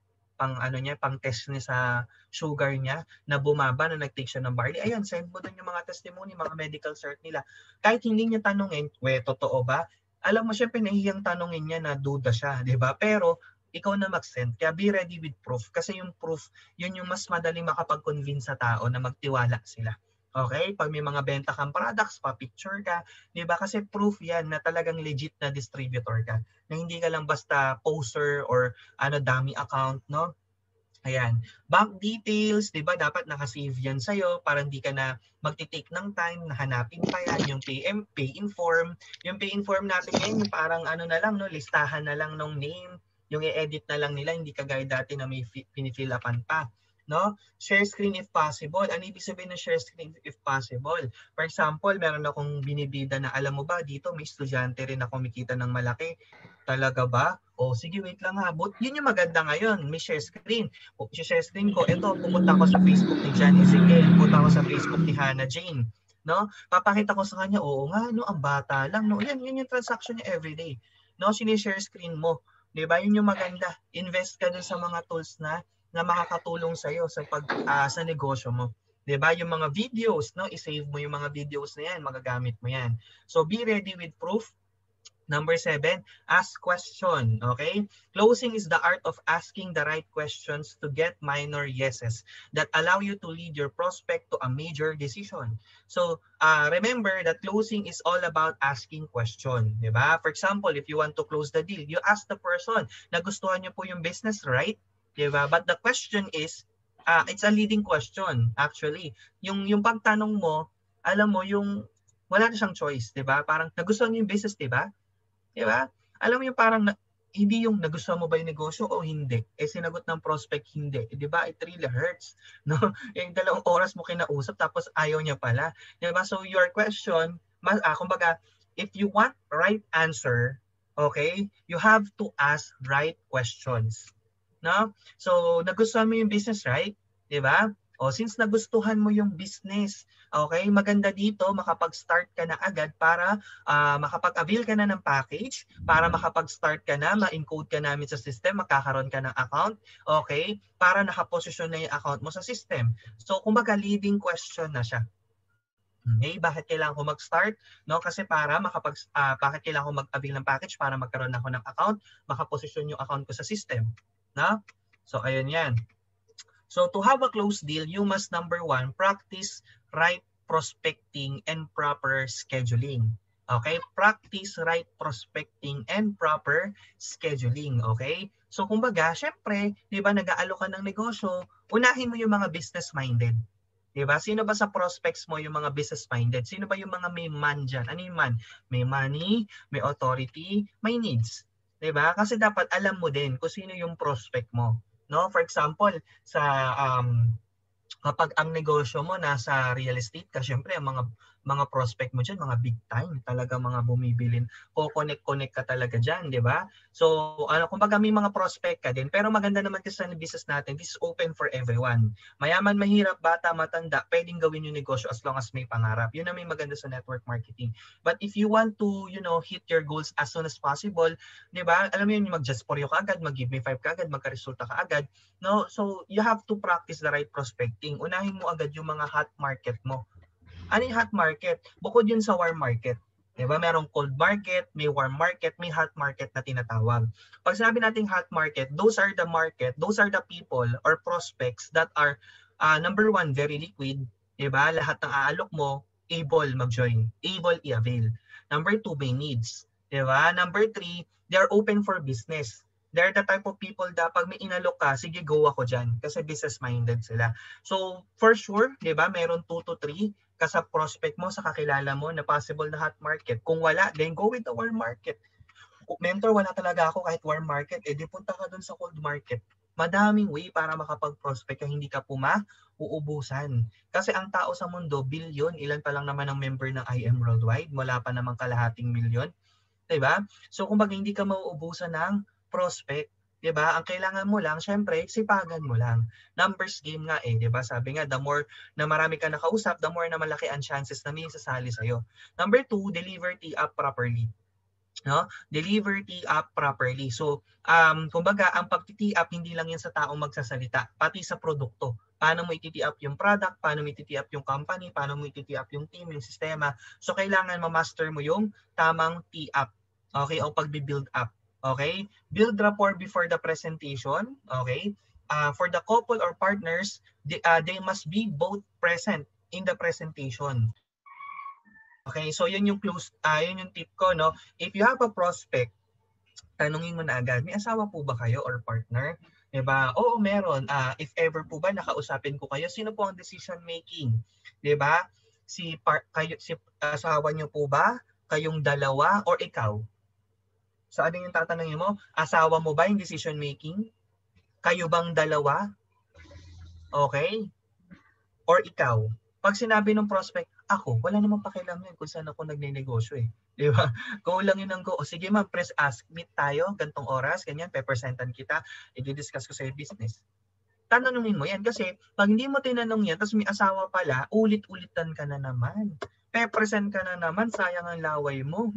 pang test niya sa sugar niya na bumaba na nag-take siya ng barley. Ayan, send mo doon yung mga testimony, mga medical cert nila. Kahit hindi niya tanungin, totoo ba? Alam mo, syempre nahihiyang tanungin niya na duda siya, di ba? Pero ikaw na mag-send. Kaya be ready with proof. Kasi yung proof, yun yung mas madaling makapag-convince sa tao na magtiwala sila. Okay? Pag may mga benta kang products, pa-picture ka, di ba? Kasi proof yan na talagang legit na distributor ka. Na hindi ka lang basta poster or dummy account, no? Ayan. Bank details, di ba? Dapat nakasave yan sa'yo para hindi ka na magti-take ng time na hanapin pa yan. Yung pay-in form. Yung pay-in form natin ngayon, yung parang na lang, no? Listahan na lang ng name. Yung i-edit na lang nila, hindi kagaya dati na may pinifill upan pa. No? Share screen if possible. Ano ibig sabihin ng share screen if possible? For example, meron akong binibida na alam mo ba, dito may estudyante rin na kumikita ng malaki. Talaga ba? O sige, wait lang ha. But yun yung maganda ngayon, may share screen. Share screen ko, ito, pumunta ako sa Facebook ni John Ezekiel, pumunta ako sa Facebook ni Hannah Jane. No? Papakita ko sa kanya, oo nga, no, ang bata lang. No? Yan yung transaction niya everyday. No? Sinishare screen mo. 'Di ba? Yun yung maganda. Invest ka dun sa mga tools na makakatulong sa iyo sa sa negosyo mo. 'Di ba? Yung mga videos, no, i-save mo yung mga videos na 'yan, magagamit mo 'yan. So be ready with proof. Number 7, ask question. Okay? Closing is the art of asking the right questions to get minor yeses that allow you to lead your prospect to a major decision. So, remember that closing is all about asking question. Diba? For example, if you want to close the deal, you ask the person, nagustuhan niyo po yung business, right? Diba? But the question is, it's a leading question, actually. Yung pagtanong mo, alam mo, yung wala na siyang choice, diba? Parang nagustuhan niyo yung business, diba? Diba? Alam mo yung parang hindi yung nagustuhan mo ba yung negosyo o hindi. Sinagot ng prospect hindi. Diba? It really hurts. No? Yung 2 oras mo kinausap tapos ayaw niya pala. Diba? So your question, kumbaga, if you want right answer, okay, you have to ask right questions. No? So nagustuhan mo yung business, right? Diba? O, since nagustuhan mo yung business, okay, maganda dito, makapag-start ka na agad para makapag-avail ka na ng package, para makapag-start ka na, ma-encode ka namin sa system, magkakaroon ka ng account, okay, para nakaposisyon na yung account mo sa system. So, kumbaga, leading question na siya. Okay, bakit kailangan ko mag-start? No, kasi para bakit kailangan ko mag-avail ng package para magkaroon ako ng account, makaposisyon yung account ko sa system, no? So ayun 'yan. So to have a closed deal, you must number 1, practice right prospecting and proper scheduling. Okay? Practice right prospecting and proper scheduling, okay? So kumbaga, syempre, 'di ba, nag-aalok ka ng negosyo, unahin mo yung mga business minded. Diba? Sino ba sa prospects mo yung mga business-minded? Sino ba yung mga may man dyan? Ano yung man? May money, may authority, may needs. Diba? Kasi dapat alam mo din kung sino yung prospect mo. No? For example, sa kapag ang negosyo mo nasa real estate ka, syempre ang mga prospect mo dyan, mga big time, talaga mga bumibilin. Connect ka talaga dyan, di ba? So, kumbaga may mga prospect ka din. Pero maganda naman kasi sa business natin, this is open for everyone. Mayaman, mahirap, bata, matanda, pwedeng gawin yung negosyo as long as may pangarap. Yun na may maganda sa network marketing. But if you want to, hit your goals as soon as possible, di ba? Alam mo yun, mag-just for you ka agad, mag-give me 5 ka agad, magka-resulta ka agad. No? So, you have to practice the right prospecting. Unahin mo agad yung mga hot market mo. Ano yung hot market? Bukod yun sa warm market. Diba? Merong cold market, may warm market, may hot market na tinatawag. Pag sinabi nating hot market, those are the people or prospects that are, number 1, very liquid. Diba? Lahat ng aalok mo, able mag-join, able i-avail. Number 2, may needs. Diba? Number 3, they're open for business. They're the type of people na pag may inalok ka, sige, go ako dyan. Kasi business-minded sila. So, for sure, di ba, meron 2 to 3 ka sa prospect mo, sa kakilala mo na possible na hot market. Kung wala, then go with the warm market. Kung mentor, wala talaga ako kahit warm market, di punta ka dun sa cold market. Madaming way para makapag-prospect ka, hindi ka uubusan. Kasi ang tao sa mundo, billion, ilan pa lang naman ang member ng IM Worldwide, wala pa namang kalahating milyon. Diba? So, kumbaga, hindi ka mauubusan ng prospect. Diba? Ang kailangan mo lang, syempre, sipagan mo lang. Numbers game nga diba? Sabi nga, the more na marami ka nakausap, the more na malaki ang chances na may sasali sa'yo. Number 2, deliver tee up properly. No? Deliver tee up properly. So, kumbaga, ang pag-tee up, hindi lang yan sa taong magsasalita, pati sa produkto. Paano mo i-tee up yung product, paano mo i-tee up yung company, paano mo i-tee up yung team, yung sistema. So, kailangan ma-master mo yung tamang tee up. Okay? O pag-build up. Okay? Build rapport before the presentation. Okay? For the couple or partners, they must be both present in the presentation. Okay? So, yun yung yun yung tip ko, no? If you have a prospect, tanungin mo na agad, may asawa po ba kayo or partner? Diba? Oo, meron. If ever po ba nakausapin ko kayo, sino po ang decision making? Diba? Si asawa niyo po ba? Kayong dalawa or ikaw? So ano yung tatanungin mo? Asawa mo ba yung decision making? Kayo bang dalawa? Okay? Or ikaw? Pag sinabi ng prospect, ako, wala namang pakialam yun kung saan ako nagne-negosyo Di ba? Go lang yun ang go. O sige ma'am, press ask, meet tayo, gantong oras, ganyan, pepersentan kita, i-discuss ko sa business. Tanungin mo yan kasi pag hindi mo tinanong yan, tapos may asawa pala, ulit-ulitan ka na naman. Pepresent ka na naman, sayang ang laway mo.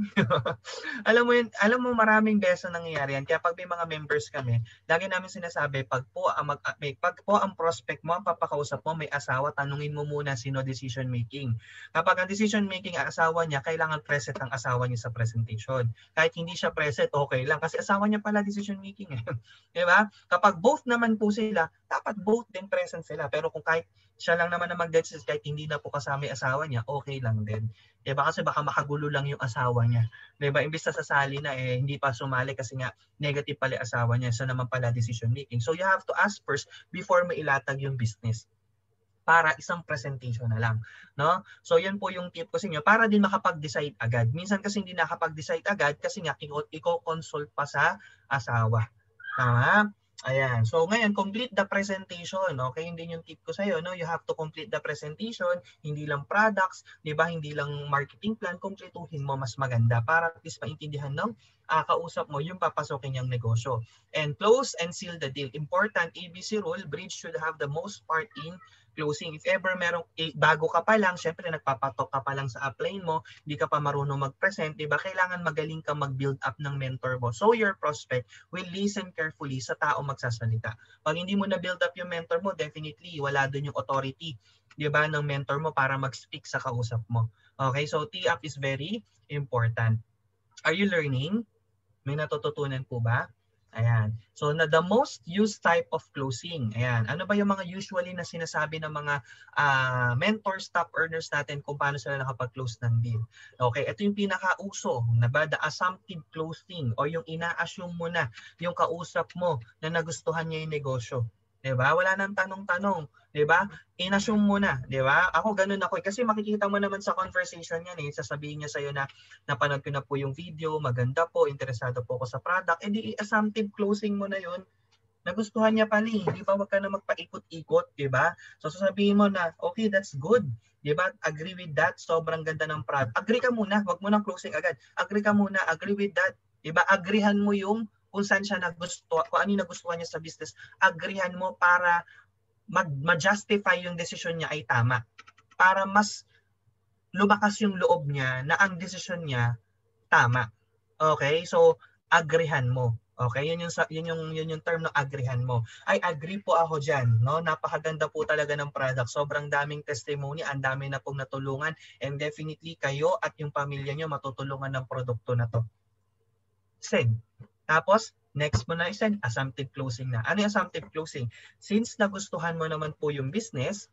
alam mo maraming beses na nangyayari yan. Kaya pag may mga members kami, lagi namin sinasabi, pag po ang prospect mo, ang papakausap mo, may asawa, tanungin mo muna sino decision making. Kapag ang decision making ang asawa niya, kailangan present ang asawa niya sa presentation. Kahit hindi siya present, okay lang. Kasi asawa niya pala decision making. Diba? Kapag both naman po sila, dapat both din present sila. Pero kung kahit siya lang naman na mag-decide, kahit hindi na po kasama yung asawa niya, okay lang din. Diba? Kasi baka makagulo lang yung asawa niya. Diba? Imbis na sasali na hindi pa sumali kasi nga negative pala yung asawa niya. So naman pala decision making. So you have to ask first before mailatag yung business. Para isang presentation na lang. No? So yun po yung tip ko sa inyo para din makapag-decide agad. Minsan kasi hindi nakapag-decide agad kasi nga i-consult pa sa asawa. Tama? Ayan. So ngayon, complete the presentation. Okay, hindi yung tip ko sa iyo, no? You have to complete the presentation, hindi lang products, 'di ba? Hindi lang marketing plan, kumpletuhin mo mas maganda para at least maintindihan ng kausap mo yung papasokin niyang negosyo. And close and seal the deal. Important, ABC rule, bridge should have the most part in closing. If ever merong bago ka pa lang, syempre nagpapatok ka pa lang sa upline mo, hindi ka pa marunong mag-present, diba? Kailangan magaling ka mag-build up ng mentor mo. So your prospect will listen carefully sa tao magsasalita. Pag hindi mo na-build up yung mentor mo, definitely wala dun yung authority, diba, ng mentor mo para mag-speak sa kausap mo. Okay, so tee up is very important. Are you learning? May natututunan po ba? Ayan. So the most used type of closing. Ayan. Ano ba yung mga usually na sinasabi ng mga mentors, top earners natin kung paano sila nakapag-close ng deal? Okay, ito yung pinakauso, the assumptive closing o yung ina-assume mo na yung kausap mo na nagustuhan niya yung negosyo. 'Di ba? Wala nang tanong-tanong, 'di ba? In-assume mo na, 'di ba? Ako ganun ako kasi makikita mo naman sa conversation niyan sasabihin niya sa iyo na napanood ko na po yung video, maganda po, interesado po ako sa product. Di assumptive closing mo na 'yun. Nagustuhan niya pala, di ba? Wag ka na magpaikot-ikot, 'di ba? So sasabihin mo na, okay, that's good. 'Di ba? Agree with that. Sobrang ganda ng product. Agree ka muna, wag mo nang closing agad. Agree ka muna, agree with that. 'Di ba? Agreehan mo yung kung saan siya nagustuhan, kung ano yung nagustuhan niya sa business, agreehan mo para ma-justify yung desisyon niya ay tama. Para mas lumakas yung loob niya na ang desisyon niya tama. Okay? So, agreehan mo. Okay? Yun yung term ng agreehan mo. I agree po ako diyan, no? Napakaganda po talaga ng product. Sobrang daming testimony, ang dami na pong natulungan, and definitely kayo at yung pamilya niyo matutulungan ng produkto na to. Send. Tapos, next mo na isend, assumptive closing na. Ano yung assumptive closing? Since nagustuhan mo naman po yung business,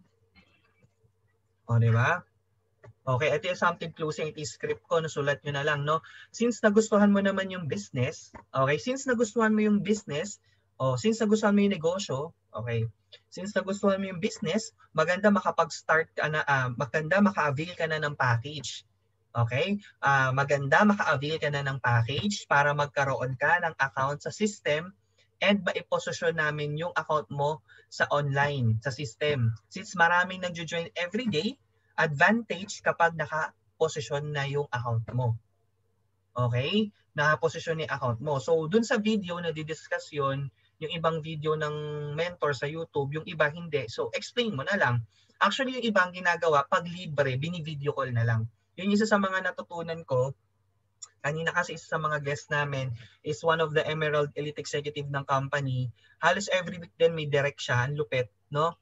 o diba? Okay, ito yung assumptive closing, ito yung script ko, nasulat nyo na lang, no? Since nagustuhan mo naman yung business, okay, since nagustuhan mo yung business, since nagustuhan mo yung negosyo, okay, since nagustuhan mo yung business, maganda makapag-start ka na, maganda maka-avail ka na ng package. Okay? Maganda maka-avail ka na ng package para magkaroon ka ng account sa system and maiposisyon namin yung account mo sa online, sa system. Since maraming nag-join every day, advantage kapag naka-posisyon na yung account mo. Okay? Naka-posisyon yung account mo. So, dun sa video na didiscuss yun, yung ibang video ng mentor sa YouTube, yung iba hindi. So, explain mo na lang. Actually, yung ibang ginagawa, pag libre, bini-video call na lang. Yung isa sa mga natutunan ko, kanina kasi isa sa mga guests namin is one of the Emerald Elite Executive ng company. Halos every week din may direct siya, ang lupit, no?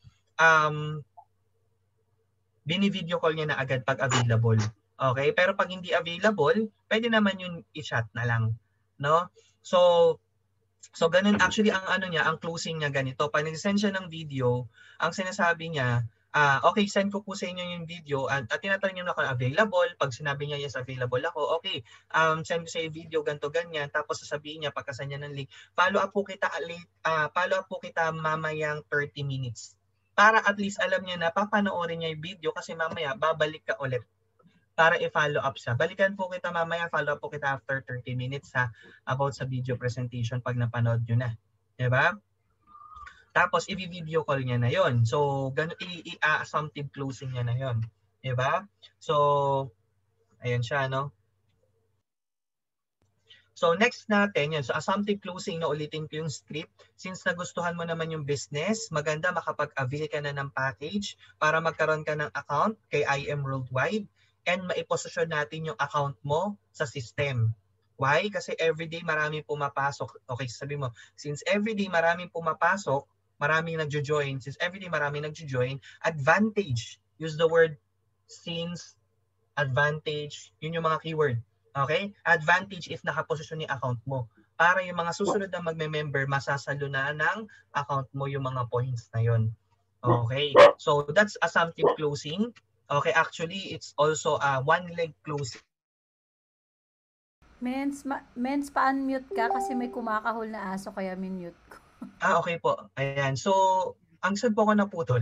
Bini-video call niya na agad pag available. Okay? Pero pag hindi available, pwede naman yung i-chat na lang, no? So ganun actually ang ang closing niya ganito. Pag nag-send siya ng video, ang sinasabi niya, okay, send ko po sa inyo yung video at tinatanong niyo na kung available. Pag sinabi niya yes, available ako, okay, send ko sa iyo video, ganto ganyan. Tapos sasabihin niya, pagka-send niya ng link, follow up po kita mamayang 30 minutes. Para at least alam niya na papanoorin niya yung video kasi mamaya babalik ka ulit para i-follow up siya. Balikan po kita mamaya, follow up po kita after 30 minutes about sa video presentation pag napanood nyo na. Diba? Tapos, i-video call niya na yon. So, assumptive closing niya na yon. Diba? So, ayun siya, no? So next natin, yun. So assumptive closing, na ulitin ko yung script. Since nagustuhan mo naman yung business, maganda makapag-avail ka na ng package para magkaroon ka ng account kay IM Worldwide and maiposisyon natin yung account mo sa system. Why? Kasi everyday maraming pumapasok. Okay, sabi mo, since everyday maraming pumapasok, maraming nagjo-join. Since everyday maraming nagjo-join, advantage. Use the word since, advantage. Yun yung mga keyword. Okay? Advantage if nakaposisyon yung account mo. Para yung mga susunod na magme-member, masasalo na ng account mo yung mga points na yon. Okay? So, that's assumptive closing. Okay, actually, it's also a one-leg closing. Mens, pa-unmute ka kasi may kumakahol na aso kaya minute ko. Okay po. Ayan. So, ang saan po ako naputol?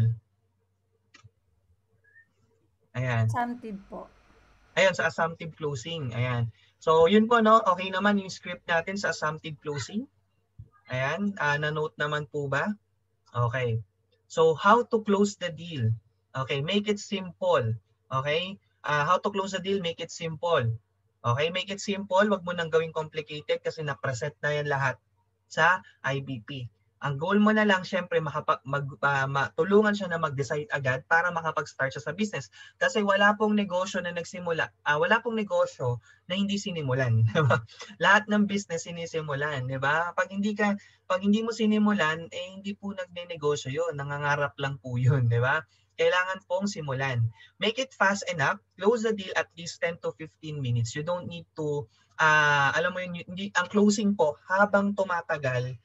Ayan. Assumptive po. Ayan, sa assumptive closing. Ayan. So, yun po, no? Okay naman yung script natin sa assumptive closing. Ayan. Na-note naman po ba? Okay. So, how to close the deal? Okay, make it simple. Okay? How to close the deal, make it simple. Okay, make it simple, wag mo nang gawing complicated kasi na-present na yan lahat sa IBP. Ang goal mo na lang, syempre, matulungan siya na mag-decide agad para makapag-start siya sa business. Kasi wala pong negosyo na nagsimula, wala pong negosyo na hindi sinimulan. Diba? Lahat ng business sinisimulan, di ba? Pag hindi mo sinimulan, hindi po nagne-negosyo yun. Nangangarap lang po yun, di ba? Kailangan pong simulan. Make it fast enough. Close the deal at least 10 to 15 minutes. You don't need to, alam mo yun, ang closing po, habang tumatagal,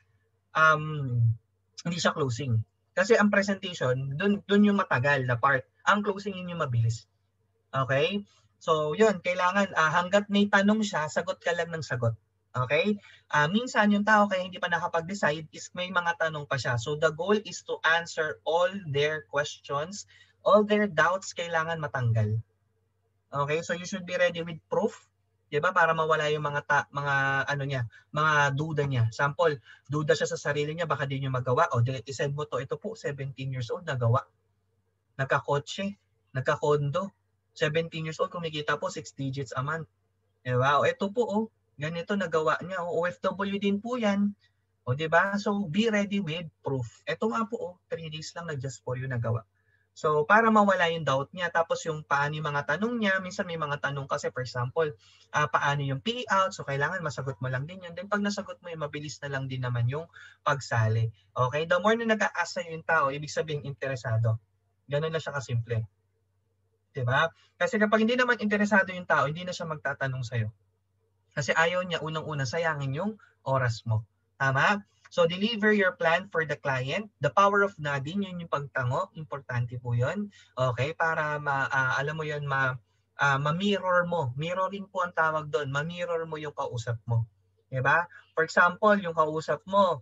hindi siya closing. Kasi ang presentation, dun yung matagal na part. Ang closing yun yung mabilis. Okay? So, yun, kailangan hanggat may tanong siya, sagot ka lang ng sagot. Okay? Minsan yung tao kaya hindi pa nakapag-decide is may mga tanong pa siya. So, the goal is to answer all their questions, all their doubts kailangan matanggal. Okay? So, you should be ready with proof. 'Di ba? Para mawala yung mga mga duda niya. Sample, duda siya sa sarili niya, baka di niya magawa. O, i-send mo to. Ito po, 17 years old, nagawa. Nagkakotse, nagkakondo. 17 years old, kumikita po 6 digits a month. 'Di ba? O, ito po, ganito nagawa niya. O, OFW din po yan. O, 'di ba? So, be ready with proof. Ito nga po, 3 days lang na just for you nagawa. So, para mawala yung doubt niya, tapos yung paano yung mga tanong niya, minsan may mga tanong kasi, for example, paano yung payout, so kailangan masagot mo lang din yun. Then pag nasagot mo yun, mabilis na lang din naman yung pagsali. Okay? The more na nag-a-ask sa'yo yung tao, ibig sabihin interesado. Ganun na siya kasimple. Diba? Kasi kapag hindi naman interesado yung tao, hindi na siya magtatanong sa'yo. Kasi ayaw niya unang-una sayangin yung oras mo. Tama? So, deliver your plan for the client. The power of nodding, yun yung pagtango. Importante po yun. Okay? Para alam mo yun, ma-mirror mo. Mirroring po ang tawag doon. Ma-mirror mo yung kausap mo. Diba? For example, yung kausap mo,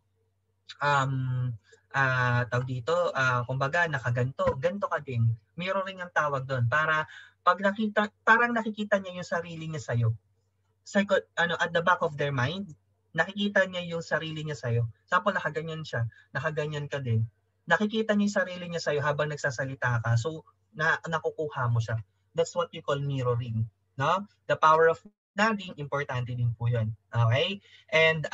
tawag dito, kumbaga, nakaganto. Ganto ka din. Mirroring ang tawag doon. Para pag parang nakikita niya yung sarili niya sa'yo. At the back of their mind, nakikita niya yung sarili niya sa'yo. Sample, nakaganyan siya. Nakaganyan ka din. Nakikita niya yung sarili niya sa'yo habang nagsasalita ka. So, nakukuha mo siya. That's what you call mirroring. No? The power of nodding, importante din po yun. Okay? And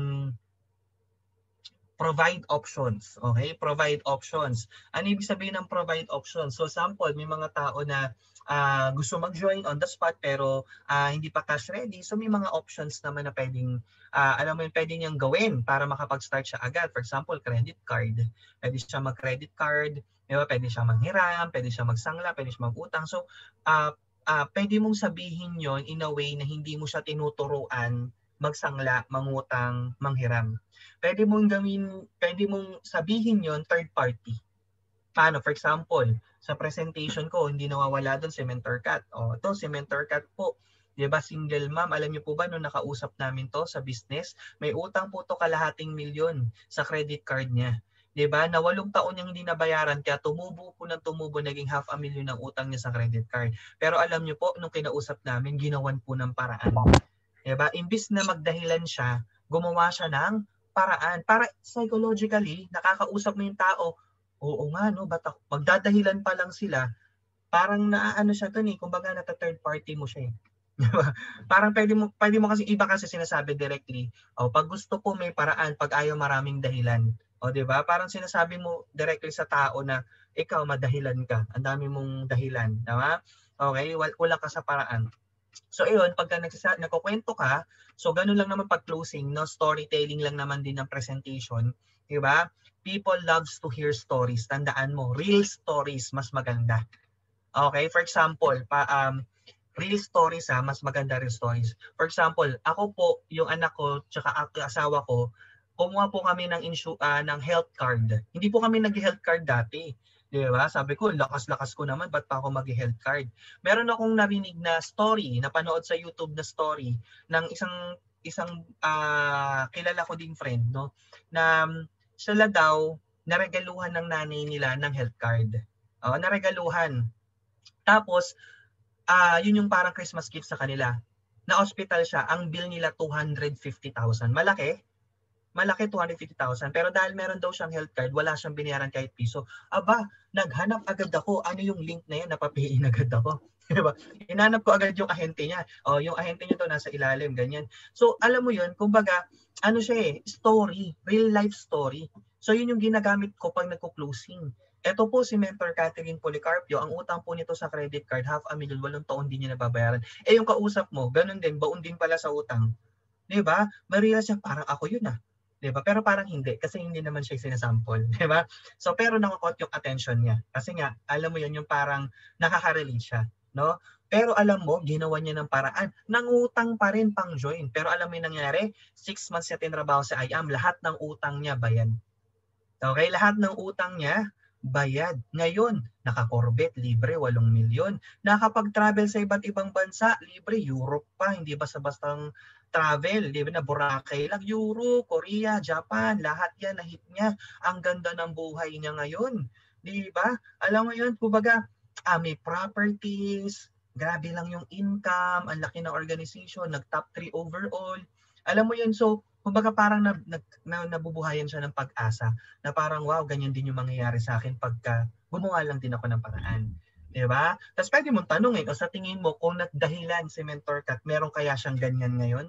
provide options. Okay? Provide options. Ano ibig sabihin ng provide options? So, sample, may mga tao na gusto mag-join on the spot pero hindi pa cash ready. So may mga options naman na pwedeng, alam mo yun, pwede niyang gawin para makapag-start siya agad. For example, credit card. Pwede siya mag-credit card, diba? Pwede siya manghiram, pwede siya magsangla, pwede siya mag-utang. So pwede mong sabihin yon in a way na hindi mo siya tinuturuan magsangla, mangutang, manghiram. Pwede mong sabihin yon third party. Paano? For example, sa presentation ko, hindi nawawala doon si Mentor Cat. O, ito si Mentor Cat po. Diba, single mom. Alam niyo po ba, nung nakausap namin to sa business, may utang po to kalahating milyon sa credit card niya. Diba, na 8 taon niyang hindi nabayaran, kaya tumubo, naging 500,000 ng utang niya sa credit card. Pero alam niyo po, nung kinausap namin, ginawan po ng paraan. Diba, imbis na magdahilan siya, gumawa siya ng paraan. Para psychologically, nakakausap mo yung tao, oo nga, no? Magdadahilan pa lang sila, parang naaano siya doon kumbaga third party mo siya Parang pwede mo kasi iba kasi sinasabi directly, pag gusto ko may paraan, pag ayaw maraming dahilan. O, di ba? Parang sinasabi mo directly sa tao na ikaw madahilan ka, ang dami mong dahilan, tama? Okay, wala ka sa paraan. So ayun, pagka nagkukwento ka, so ganun lang naman pag closing, no, storytelling lang naman din ng presentation, di ba? People loves to hear stories. Tandaan mo, real stories mas maganda. Okay, for example, real stories mas maganda real stories. For example, ako po, yung anak ko, tsaka asawa ko, kumuha po kami ng health card. Hindi po kami nag-health card dati. Di ba? Sabi ko, lakas-lakas ko naman, ba't pa ako mag-health card? Meron akong narinig na story, napanood sa YouTube na story ng isang kilala ko ding friend, no? Na sila daw naregaluhan ng nanay nila ng health card. Naregaluhan. Tapos, yun yung parang Christmas gift sa kanila. Na hospital siya, ang bill nila 250,000. Malaki? malaki 250,000. Pero dahil meron daw siyang health card, wala siyang binayaran kahit piso. Aba, naghanap agad ako. Ano yung link na yan? Napapiin agad ako. Diba? Hinanap ko agad yung ahente niya. O, yung ahente niya to nasa ilalim, ganyan. So, alam mo yun, kumbaga, ano siya story, real life story. So, yun yung ginagamit ko pag nagko-closing. Ito po si Mentor Catherine Policarpio, ang utang po nito sa credit card, 500,000, 8 taon din niya nababayaran. Eh yung kausap mo, ganun din, baon din pala sa utang. 'Di ba? Marirealize siya, parang ako yun 'Di ba? Pero parang hindi, kasi hindi naman siya sinasample. 'Di ba? So pero nakakot yung attention niya. Kasi nga, alam mo yun, yung parang nakaka-relate siya. No? Pero alam mo, ginawa niya ng paraan. Nangutang pa rin pang join. Pero alam mo yung nangyari? 6 months niya tinrabaho sa IAM, lahat ng utang niya bayad. Okay? Lahat ng utang niya, bayad. Ngayon, naka-Corvette, libre, 8 milyon. Nakapag-travel sa iba't ibang bansa, libre, Europe pa, hindi basta-bastang travel, di ba na Boracay lang, Europe, Korea, Japan, lahat yan, na-hit niya. Ang ganda ng buhay niya ngayon. Di ba? Alam mo yun, kumbaga, may properties, grabe lang yung income, ang laki ng organization, nag-top 3 overall. Alam mo yun, so, kumbaga parang nabubuhayan siya ng pag-asa na parang wow, ganyan din yung mangyayari sa akin pagka gumawa lang din ako ng paraan. Diba? Tapos pwede mong tanongin, o sa tingin mo, kung nagdahilan si Mentor Kat, meron kaya siyang ganyan ngayon?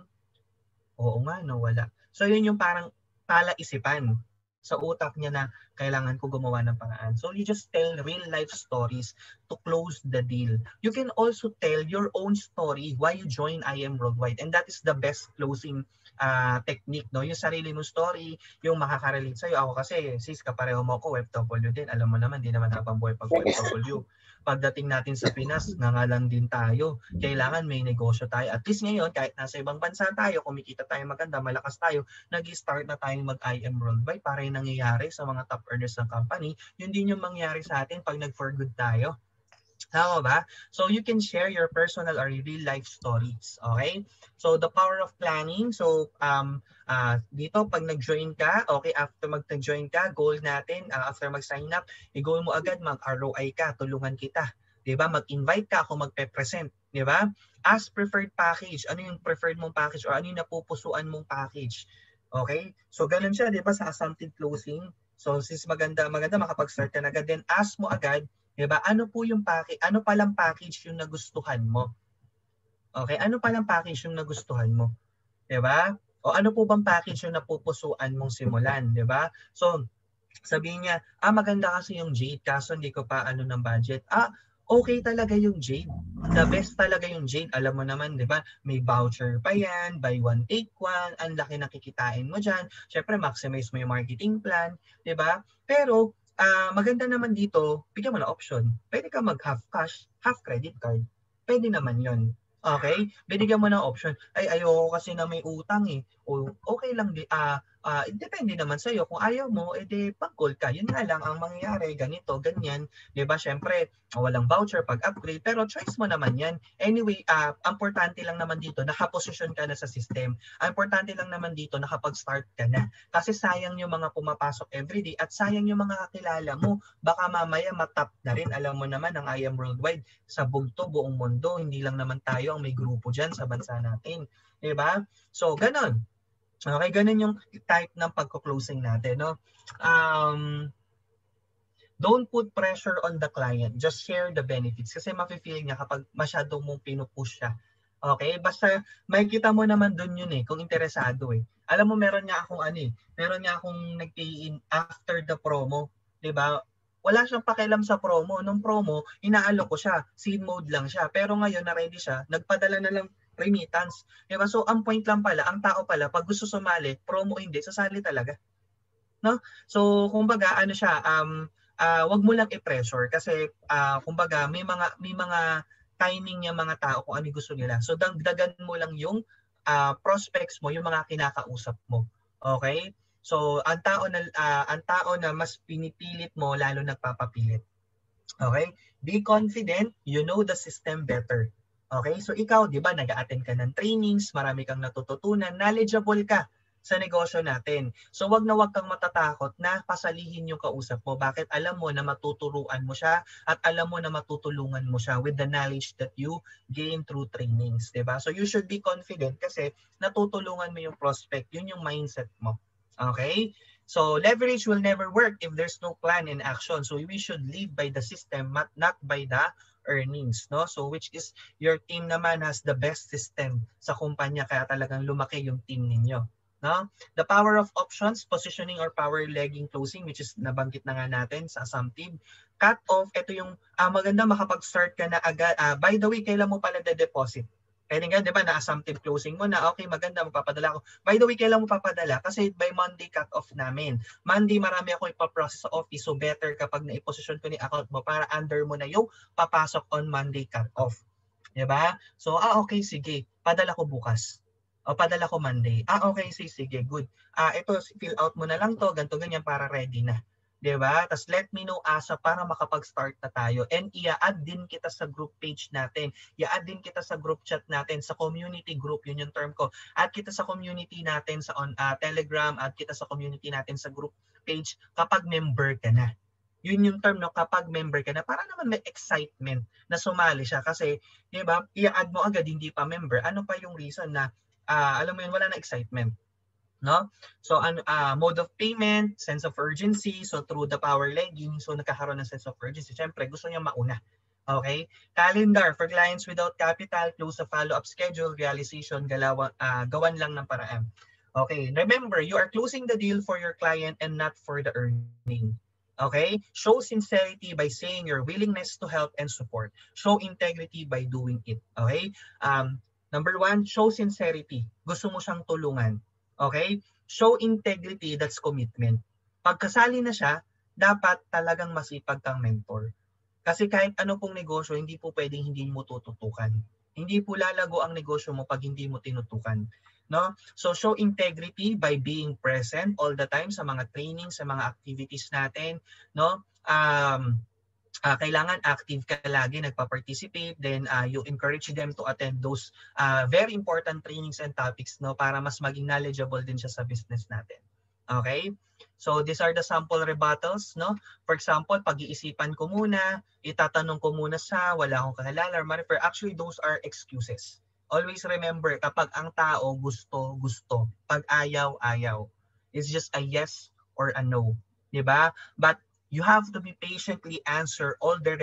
Oo nga, no, wala. So yun yung parang palaisipan sa utak niya na kailangan ko gumawa ng paraan. So you just tell real life stories to close the deal. You can also tell your own story why you join IM Worldwide, and that is the best closing technique, no? Yung sarili mo story, yung makaka-relate sa'yo. Ako kasi, sis, kapareho mo ako, OFW din. Alam mo naman, di naman habang buhay pag OFW. Pagdating natin sa Pinas, nangalan din tayo. Kailangan may negosyo tayo. At least ngayon, kahit nasa ibang bansa tayo, kumikita tayo maganda, malakas tayo, nag-start na tayong mag-IM Worldwide para yung nangyayari sa mga top earners ng company. Yun din yung mangyayari sa atin pag nag-for good tayo. Tama ba? So you can share your personal or real life stories. Okay? So the power of planning. So dito pag nag-join ka, okay, after mag-join ka, goal natin, after mag-sign up, i-goal mo agad, mag-ROI ka, tulungan kita. 'Di ba? Mag-invite ka, ako magpe-present, 'di ba? As preferred package, ano yung preferred mong package or ano yung napupusuan mong package? Okay? So ganun siya, 'di ba, sa assumptive closing. So since maganda makapag-start ka na agad, then ask mo agad, 'di ba? Ano po yung package? Ano palang package yung nagustuhan mo? Okay, ano palang package yung nagustuhan mo? 'Di ba? O ano po bang package yung napupusuan mong simulan, 'di ba? So sabihin niya, maganda kasi yung Jade kaso hindi ko pa ng budget. Okay talaga yung Jade. The best talaga yung Jade. Alam mo naman, 'di ba? May voucher pa 'yan, buy one take one, ang laki na kikitain mo diyan. Syempre maximize mo yung marketing plan, 'di ba? Pero maganda naman dito, bigyan mo na option. Pwede ka mag-half cash, half credit card. Pwede naman 'yon. Okay? Binigyan mo ng option. Ay, ayoko kasi na may utang eh. O okay lang, depende naman sa iyo. Kung ayaw mo, edi pag-call ka. Yun nga lang ang mangyayari, ganito, ganyan. 'Di ba? Syempre, walang voucher pag upgrade, pero choice mo naman 'yan. Anyway, importante lang naman dito nakaposisyon ka na sa system. Ang importante lang naman dito nakapag-start ka na. Kasi sayang yung mga pumapasok everyday at sayang yung mga kakilala mo. Baka mamaya matap na rin. Alam mo naman ang IM Worldwide sa bugto, buong mundo, hindi lang naman tayo ang may grupo diyan sa bansa natin. 'Di ba? So, ganun. Okay, ganun yung type ng pagko-closing natin, no? Don't put pressure on the client. Just share the benefits. Kasi mafe-feel niya kapag masyadong mong pinupush siya. Okay? Basta makikita mo naman dun yun kung interesado Alam mo, meron nga akong nag-pay in after the promo. 'Di ba? Wala siyang pakialam sa promo. Nung promo, inaalok ko siya. Scene mode lang siya. Pero ngayon, na-ready siya. Nagpadala na lang remittance. Diba? So, ang point lang pala, ang tao pala, pag gusto sumali, promo hindi, sasali talaga. No? So, kumbaga, wag mo lang i-pressure kasi, kumbaga, may mga timing yung mga tao kung ano gusto nila. So, dagdagan mo lang yung prospects mo, yung mga kinakausap mo. Okay? So, ang tao na mas pinipilit mo, lalo nagpapapilit. Okay? Be confident, you know the system better. Okay? So ikaw, 'di ba, nag-a-attend ka ng trainings, marami kang natututunan, knowledgeable ka sa negosyo natin. So wag kang matatakot na pasalihin yung kausap mo. Bakit? Alam mo na matuturuan mo siya at alam mo na matutulungan mo siya with the knowledge that you gain through trainings, 'di ba? So you should be confident kasi natutulungan mo yung prospect, yun yung mindset mo. Okay? So leverage will never work if there's no plan and action. So we should lead by the system, not by the earnings, no? So which is your team naman has the best system sa kumpanya kaya talagang lumaki yung team ninyo, no? The power of options, positioning or power legging closing, which is nabanggit na nga natin sa assumptive. Cut off, ito yung maganda makapag-start ka na agad. By the way, kailan mo pala de-deposit? Pwede nga, di ba, na-assumptive closing mo na, okay, maganda, magpapadala ko. By the way, kailan mo papadala? Kasi by Monday cut-off namin. Monday, marami ako ipaprocess sa office, so better kapag na-position ko ni account mo para under mo na yung papasok on Monday cut-off. Di ba? So, okay, sige, padala ko bukas. O, padala ko Monday. Okay, sige, good. Ito, fill out mo na lang to, ganito, ganyan, para ready na. Diba? Tapos let me know asa para makapag-start na tayo. And i-add din kita sa group page natin. I-add din kita sa group chat natin, sa community group, yun yung term ko. Add kita sa community natin sa Telegram, add kita sa community natin sa group page kapag member ka na. Yun yung term, no, kapag member ka na, para naman may excitement na sumali siya. Kasi, di ba, i-add mo agad, hindi pa member. Ano pa yung reason na, alam mo yun, wala na excitement. No? So mode of payment, sense of urgency, so through the power legging, so nagkakaroon ng sense of urgency. Siyempre, gusto niya mauna. Okay? Calendar for clients without capital, close a follow-up schedule, realization, gawan lang ng paraan. Okay, remember, you are closing the deal for your client and not for the earning. Okay? Show sincerity by saying your willingness to help and support. Show integrity by doing it. Okay? Number 1, show sincerity. Gusto mo siyang tulungan. Okay? Show integrity, that's commitment. Pagkasali na siya, dapat talagang masipag kang mentor. Kasi kahit ano pong negosyo, hindi po pwedeng hindi mo tututukan. Hindi po lalago ang negosyo mo pag hindi mo tinutukan. No? So show integrity by being present all the time sa mga trainings, sa mga activities natin. No? Kailangan active ka lagi, nagpa-participate, then you encourage them to attend those very important trainings and topics, no, para mas maging knowledgeable din siya sa business natin. Okay? So these are the sample rebuttals, no? For example, pag-iisipan ko muna, itatanong ko muna sa wala akong kakilala or ma-refer. Actually, those are excuses. Always remember, kapag ang tao gusto, gusto. Pag ayaw, ayaw. It's just a yes or a no. Diba? But you have to be patiently answer all their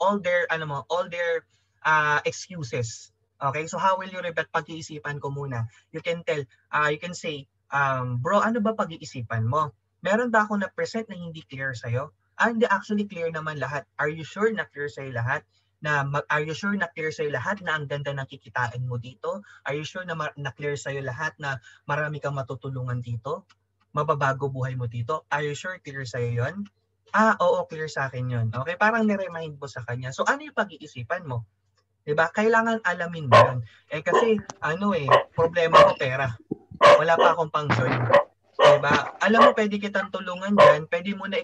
excuses. Okay? So how will you rebut? Pag-iisipan ko muna. You can say, bro, ano ba pag-iisipan mo? Meron ba ako na-present na hindi clear sa'yo? Hindi, actually clear naman lahat. Are you sure na clear sa'yo lahat? Are you sure na clear sa'yo lahat na ang ganda ng kikitain mo dito? Are you sure na clear sa'yo lahat na marami kang matutulungan dito? Mababago buhay mo dito? Are you sure clear sa'yo yon? Oo, clear sa akin yun. Okay, parang niremind mo sa kanya. So, ano yung pag-iisipan mo? Diba? Kailangan alamin mo yun. Kasi, problema ko pera. Wala pa akong pang-join. Diba? Alam mo, pwede kitang tulungan dyan. Pwede mo na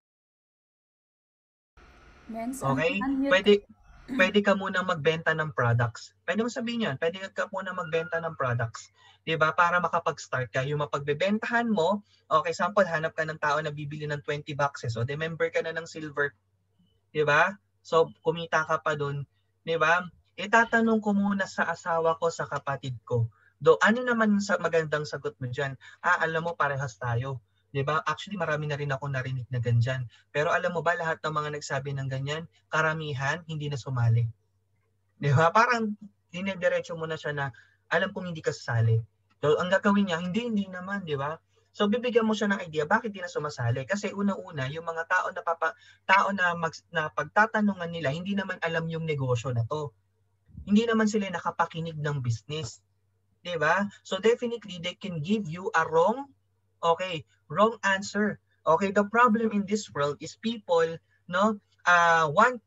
okay? Pwede ka muna magbenta ng products. Pwede mo sabihin yun. Pwede ka muna magbenta ng products. Diba? Para makapag-start ka. Yung mapagbebentahan mo, okay, example, hanap ka ng tao na bibili ng 20 boxes. O, member ka na ng silver. Diba? So, kumita ka pa dun. Diba? Itatanong ko muna sa asawa ko, sa kapatid ko. Ano naman sa magandang sagot mo dyan? Alam mo, parehas tayo. Diba? Actually, marami na rin ako narinig na ganyan. Pero alam mo ba, lahat ng mga nagsabi ng ganyan, karamihan, hindi na sumali. Diba? Parang, dinidiretso mo na siya na, alam kong hindi ka sasali. So, ang gagawin niya, hindi naman, di ba? So, bibigyan mo siya ng idea, bakit di na sumasali? Kasi una-una, yung mga tao na pagtatanungan nila, hindi naman alam yung negosyo na to. Hindi naman sila nakapakinig ng business. Di ba? So, definitely, they can give you a wrong answer. Okay, the problem in this world is people, no, want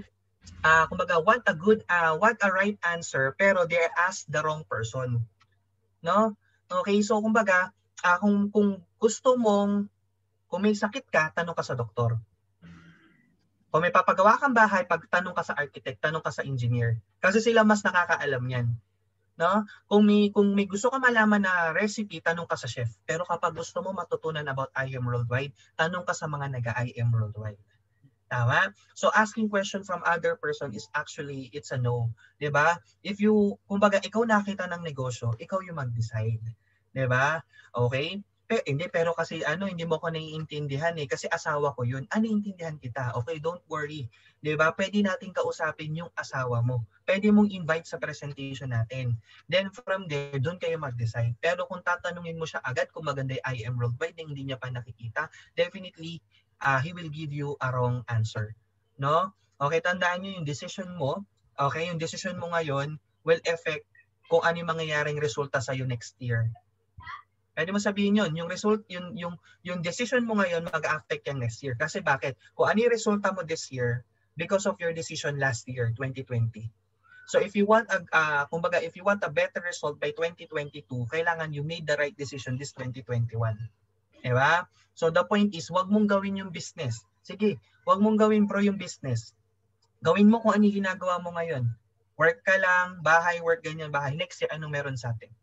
a right answer pero they ask the wrong person. No? Okay, so kumbaga, kung gusto mong, kung may sakit ka, tanong ka sa doktor. Kung may papagawa kang bahay, tanong ka sa architect, tanong ka sa engineer. Kasi sila mas nakakaalam yan. No? Kung may gusto ka malaman na recipe, tanong ka sa chef. Pero kapag gusto mo matutunan about IM Worldwide, tanong ka sa mga nag-IM Worldwide. Tama? So asking question from other person is actually, it's a no. Diba? Kumbaga, ikaw nakita ng negosyo, ikaw yung mag-decide. Diba? Okay? Hindi, pero kasi hindi mo ko naiintindihan eh. Kasi asawa ko yun. Naiintindihan kita. Okay, don't worry. Di ba? Pwede natin kausapin yung asawa mo. Pwede mong invite sa presentation natin. Then from there, doon kayo mag-decide. Pero kung tatanungin mo siya agad kung maganda yung I Am Worldwide na hindi niya pa nakikita, definitely, he will give you a wrong answer. No? Okay, tandaan nyo yung decision mo. Okay, yung decision mo ngayon will affect kung ano yung mangyayaring resulta sa'yo next year. Pwede mo sabihin yun, yung result, yung decision mo ngayon mag-affect yan next year. Kasi bakit? Kung ano yung resulta mo this year, because of your decision last year, 2020. So if you want kumbaga, if you want a better result by 2022, kailangan you made the right decision this 2021. Diba? So the point is, wag mong gawin yung business. Sige, wag mong gawin bro yung business. Gawin mo kung ano yung ginagawa mo ngayon. Work ka lang, bahay, work, ganyan, bahay. Next year, anong meron sa atin?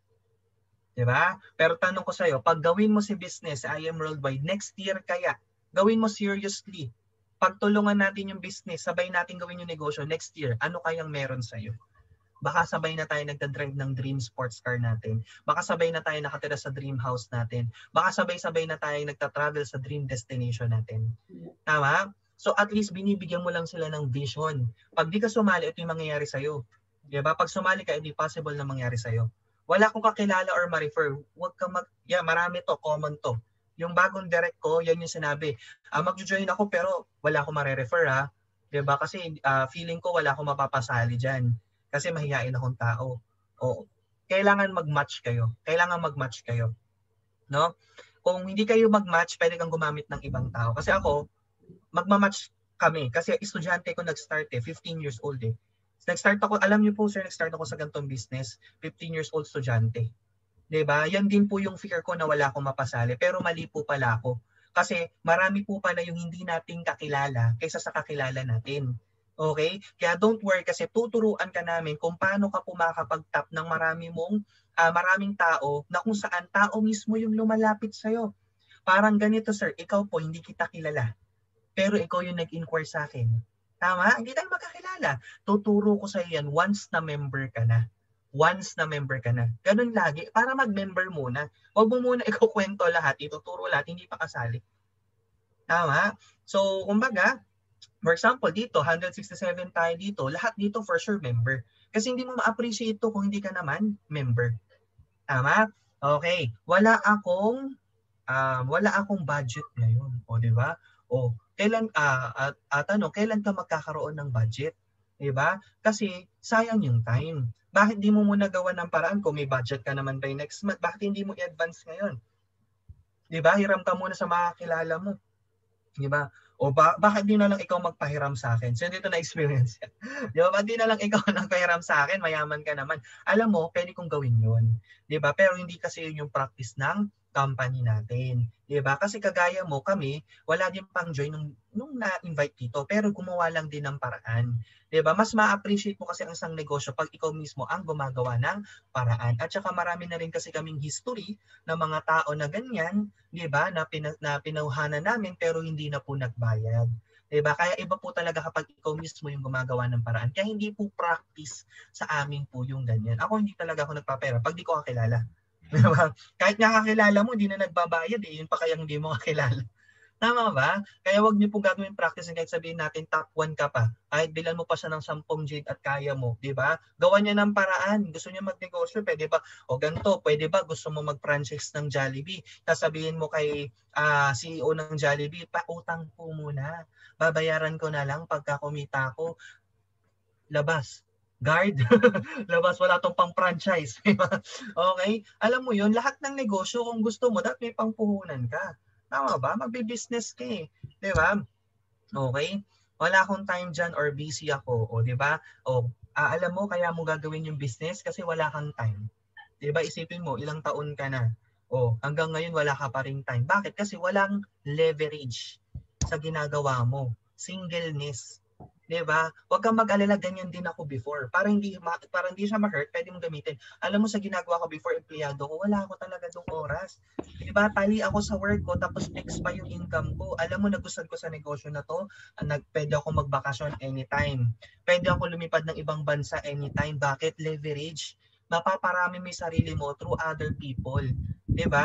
Diba? Pero tanong ko sa'yo, pag gawin mo si business, I Am Worldwide, next year kaya, gawin mo seriously. Pagtulungan natin yung business, sabay natin gawin yung negosyo, next year, ano kayang meron sa'yo? Baka sabay na tayo nagdadrive ng dream sports car natin. Baka sabay na tayo nakatira sa dream house natin. Baka sabay-sabay na tayo nagta-travel sa dream destination natin. Tama? So at least binibigyan mo lang sila ng vision. Pag di ka sumali, ito yung mangyayari sa'yo. Diba? Pag sumali ka, hindi possible na mangyari sa'yo. Wala akong kakilala or ma-refer. Huwag ka marami to, common to. Yung bagong direct ko, yan yung sinabi. Mag-join ako pero wala akong ma-refer ha. Diba? Kasi feeling ko wala akong mapapasali dyan. Kasi mahihain akong tao. O, kailangan mag-match kayo. Kailangan mag-match kayo. No? Kung hindi kayo mag-match, pwede kang gumamit ng ibang tao. Kasi ako, magma-match kami. Kasi estudyante ko nag-start 15 years old eh. Nag-start ako, alam niyo po sir, nag-start ako sa ganitong business, 15 years old estudyante. 'Di ba? Yan din po yung fear ko na wala akong mapasali, pero mali po pala ako. Kasi marami po pala yung hindi nating kakilala kaysa sa kakilala natin. Okay? Kaya don't worry kasi tuturuan ka namin kung paano ka po makakapag-tap ng maraming tao na kung saan tao mismo yung lumalapit sa'yo. Parang ganito sir, ikaw po hindi kita kilala. Pero ikaw yung nag-inquire sa akin. Tama? Hindi tayo magkakilala. Tuturo ko sa iyo yan once na member ka na. Once na member ka na. Ganun lagi. Para mag-member muna. Huwag mo muna ikukwento lahat. Ituturo lahat. Hindi pa kasali. Tama? So, kumbaga, for example, dito, 167 tayo dito. Lahat dito for sure member. Kasi hindi mo ma-appreciate ito kung hindi ka naman member. Tama? Okay. Wala akong budget ngayon. O, di ba? O, kailan kailan ka magkakaroon ng budget? 'Di ba? Kasi sayang yung time. Bakit di mo muna gawa ng paraan kung may budget ka naman by next month? Bakit hindi mo i-advance ngayon? 'Di ba? Hiram ka muna sa mga kilala mo. 'Di ba? O bakit di na lang ikaw magpahiram sa akin? So dito na experience yan. 'Di ba? Bakit di na lang ikaw nagpahiram sa akin? Mayaman ka naman. Alam mo, pwede kong gawin 'yun. 'Di ba? Pero hindi kasi 'yun yung practice ng company natin. 'Di ba? Kasi kagaya mo, kami, wala din pang join nung na-invite dito, pero gumawa lang din ng paraan. 'Di ba? Mas ma-appreciate mo kasi ang isang negosyo pag ikaw mismo ang gumagawa ng paraan. At saka marami na rin kasi kaming history ng mga tao na ganyan, 'di ba? Na pinauhanan namin pero hindi na po nagbayad. 'Di ba? Kaya iba po talaga kapag ikaw mismo yung gumagawa ng paraan. Kaya hindi po practice sa amin po yung ganyan. Ako hindi talaga ako nagpapera pag di ko kakilala. Diba? Kahit nakakilala mo, hindi na nagbabayad eh. Yun pa kaya hindi mo kakilala. Tama ba? Kaya wag niyo po gagawin practice kahit sabihin natin top 1 ka pa. Kahit bilan mo pa siya ng 10 jade at kaya mo. Diba? Gawa niya ng paraan. Gusto niya magnegosyo, pwede ba? O ganito, pwede ba? Gusto mo mag-franchise ng Jollibee. Sasabihin mo kay CEO ng Jollibee, pautang po muna. Babayaran ko na lang pagka kumita ko. Labas. Guard, labas, wala tong pang franchise. Okay? Alam mo yun, lahat ng negosyo, kung gusto mo, dapat may pangpuhunan ka. Tama ba? Magbe-business ka eh. Di ba? Okay? Wala akong time dyan or busy ako. O di ba? O, alam mo, kaya mo gagawin yung business kasi wala kang time. Di ba? Isipin mo, ilang taon ka na. O, hanggang ngayon wala ka pa rin time. Bakit? Kasi walang leverage sa ginagawa mo. Singleness. Diba? Huwag kang mag-alala, ganyan din ako before. Para hindi siya ma-hurt, pwede mong gamitin. Alam mo sa ginagawa ko before empleyado ko, wala ako talaga dong oras. Diba? Tali ako sa work ko, tapos fix pa yung income ko. Alam mo, nagustuhan ko sa negosyo na to, pwede ako magbakasyon anytime. Pwede ako lumipad ng ibang bansa anytime. Bakit? Leverage. Mapaparami mo yung sarili mo through other people. Diba?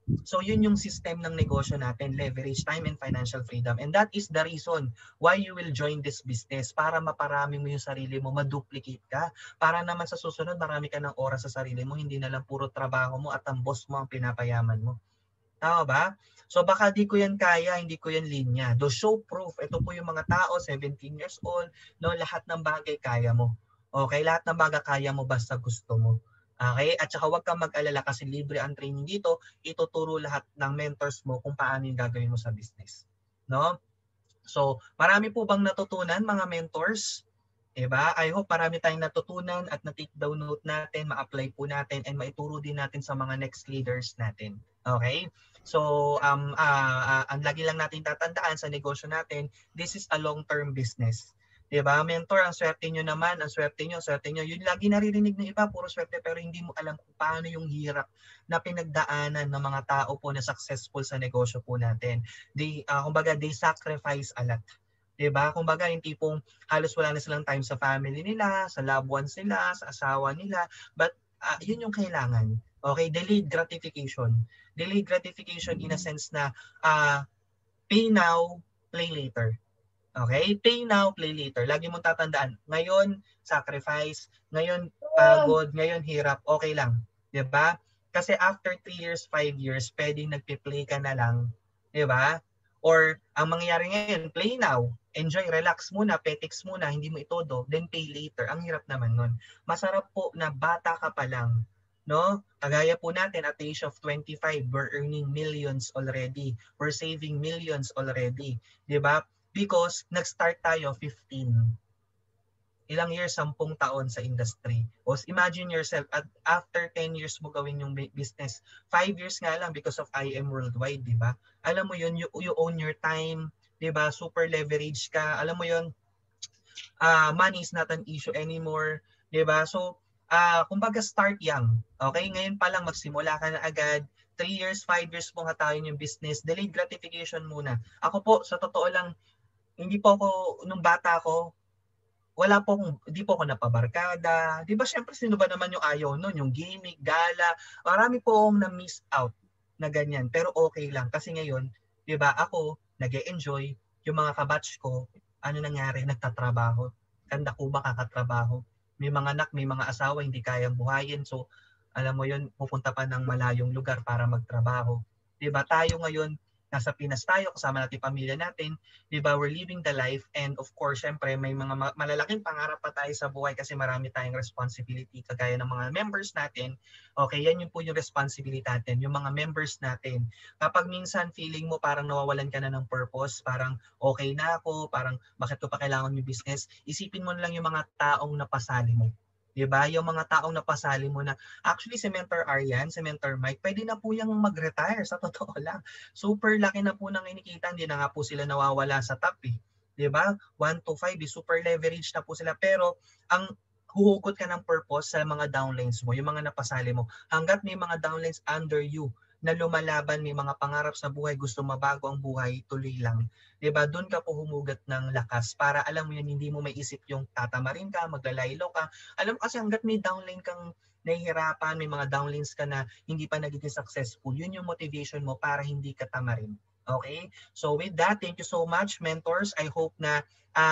So yun yung system ng negosyo natin, leverage, time, and financial freedom. And that is the reason why you will join this business, para maparami mo yung sarili mo, maduplicate ka. Para naman sa susunod, marami ka ng oras sa sarili mo, hindi na lang puro trabaho mo at ang boss mo ang pinapayaman mo. Tama ba? So baka di ko yan kaya, hindi ko yan linya. Do show proof. Ito po yung mga tao, 17 years old, no, lahat ng bagay kaya mo. Okay, lahat ng bagay kaya mo basta gusto mo. Okay? At saka huwag kang mag-alala kasi libre ang training dito. Ituturo lahat ng mentors mo kung paano yung gagawin mo sa business. No? So, marami po bang natutunan mga mentors? Diba? I hope marami tayong natutunan at na-take down note natin, ma-apply po natin, and maituro din natin sa mga next leaders natin. Okay? So, ang lagi lang natin tatandaan sa negosyo natin, this is a long-term business. Diba? Mentor, ang swerte nyo naman, ang swerte nyo. Yun lagi naririnig ng iba, puro swerte, pero hindi mo alam kung paano yung hirap na pinagdaanan ng mga tao po na successful sa negosyo po natin. Kumbaga, they sacrifice a lot. Diba? Kumbaga, yung tipong halos wala na silang time sa family nila, sa loved ones nila, sa asawa nila. But yun yung kailangan. Okay? Delayed gratification. Delayed gratification in a sense na pay now, play later. Okay? Pay now, play later. Lagi mong tatandaan. Ngayon, sacrifice. Ngayon, pagod. Ngayon, hirap. Okay lang. Diba? Kasi after 3 years, 5 years, pwedeng nagpe-play ka na lang. Diba? Or, ang mangyayari ngayon, play now. Enjoy, relax muna, petix muna, hindi mo itodo, then pay later. Ang hirap naman nun. Masarap po na bata ka pa lang. No? Kagaya po natin at the age of 25, we're earning millions already. We're saving millions already. Diba? Because nag-start tayo 15. Ilang years, 10 taon sa industry. O imagine yourself, at after 10 years mo gawin yung business, 5 years nga lang because of IM Worldwide, di ba? Alam mo yun, you own your time, di ba? Super leverage ka. Alam mo yun, money is not an issue anymore, di ba? So, kumbaga start young. Okay? Ngayon pa lang magsimula ka na agad. 3 years, 5 years mo hatayin yung business. Delayed gratification muna. Ako po, sa totoo lang, hindi po ako, nung bata ko, hindi po ako napabarkada. Di ba syempre sino ba naman yung ayaw nun? Yung gimmick, gala. Marami po akong na-miss out na ganyan. Pero okay lang. Kasi ngayon, di ba ako, nag-e-enjoy. Yung mga kabatch ko, ano nangyari? Nagtatrabaho. Kanda ko ba kakatrabaho? May mga anak, may mga asawa, hindi kayang buhayin. So, alam mo yun, pupunta pa ng malayong lugar para magtrabaho. Di ba tayo ngayon, nasa Pinas tayo, kasama natin pamilya natin, di ba, we're living the life, and of course, syempre, may mga malalaking pangarap pa tayo sa buhay kasi marami tayong responsibility, kagaya ng mga members natin. Okay, yan yung po yung responsibility natin, yung mga members natin. Kapag minsan feeling mo parang nawawalan ka na ng purpose, parang okay na ako, parang bakit ko pa kailangan yung business, isipin mo na lang yung mga taong napasali mo. Diba? Yung mga taong napasali mo na, actually si Mentor Aryan, si Mentor Mike, pwede na po yung mag-retire sa totoo lang. Super laki na po nang inikita, hindi na nga po sila nawawala sa top eh. Diba? 1 to 5, super leverage na po sila. Pero ang huhugot ka ng purpose sa mga downlines mo, yung mga napasali mo. Hanggat may mga downlines under you na lumalaban, may mga pangarap sa buhay, gusto mabago ang buhay, tuloy lang. Diba? Doon ka po humugat ng lakas para alam mo yun, hindi mo may isip yung tatamarin ka, maglalaylo ka. Alam mo kasi hanggat may downline kang nahihirapan, may mga downlines ka na hindi pa nagiging successful, yun yung motivation mo para hindi ka tamarin. Okay? So with that, thank you so much, mentors. I hope na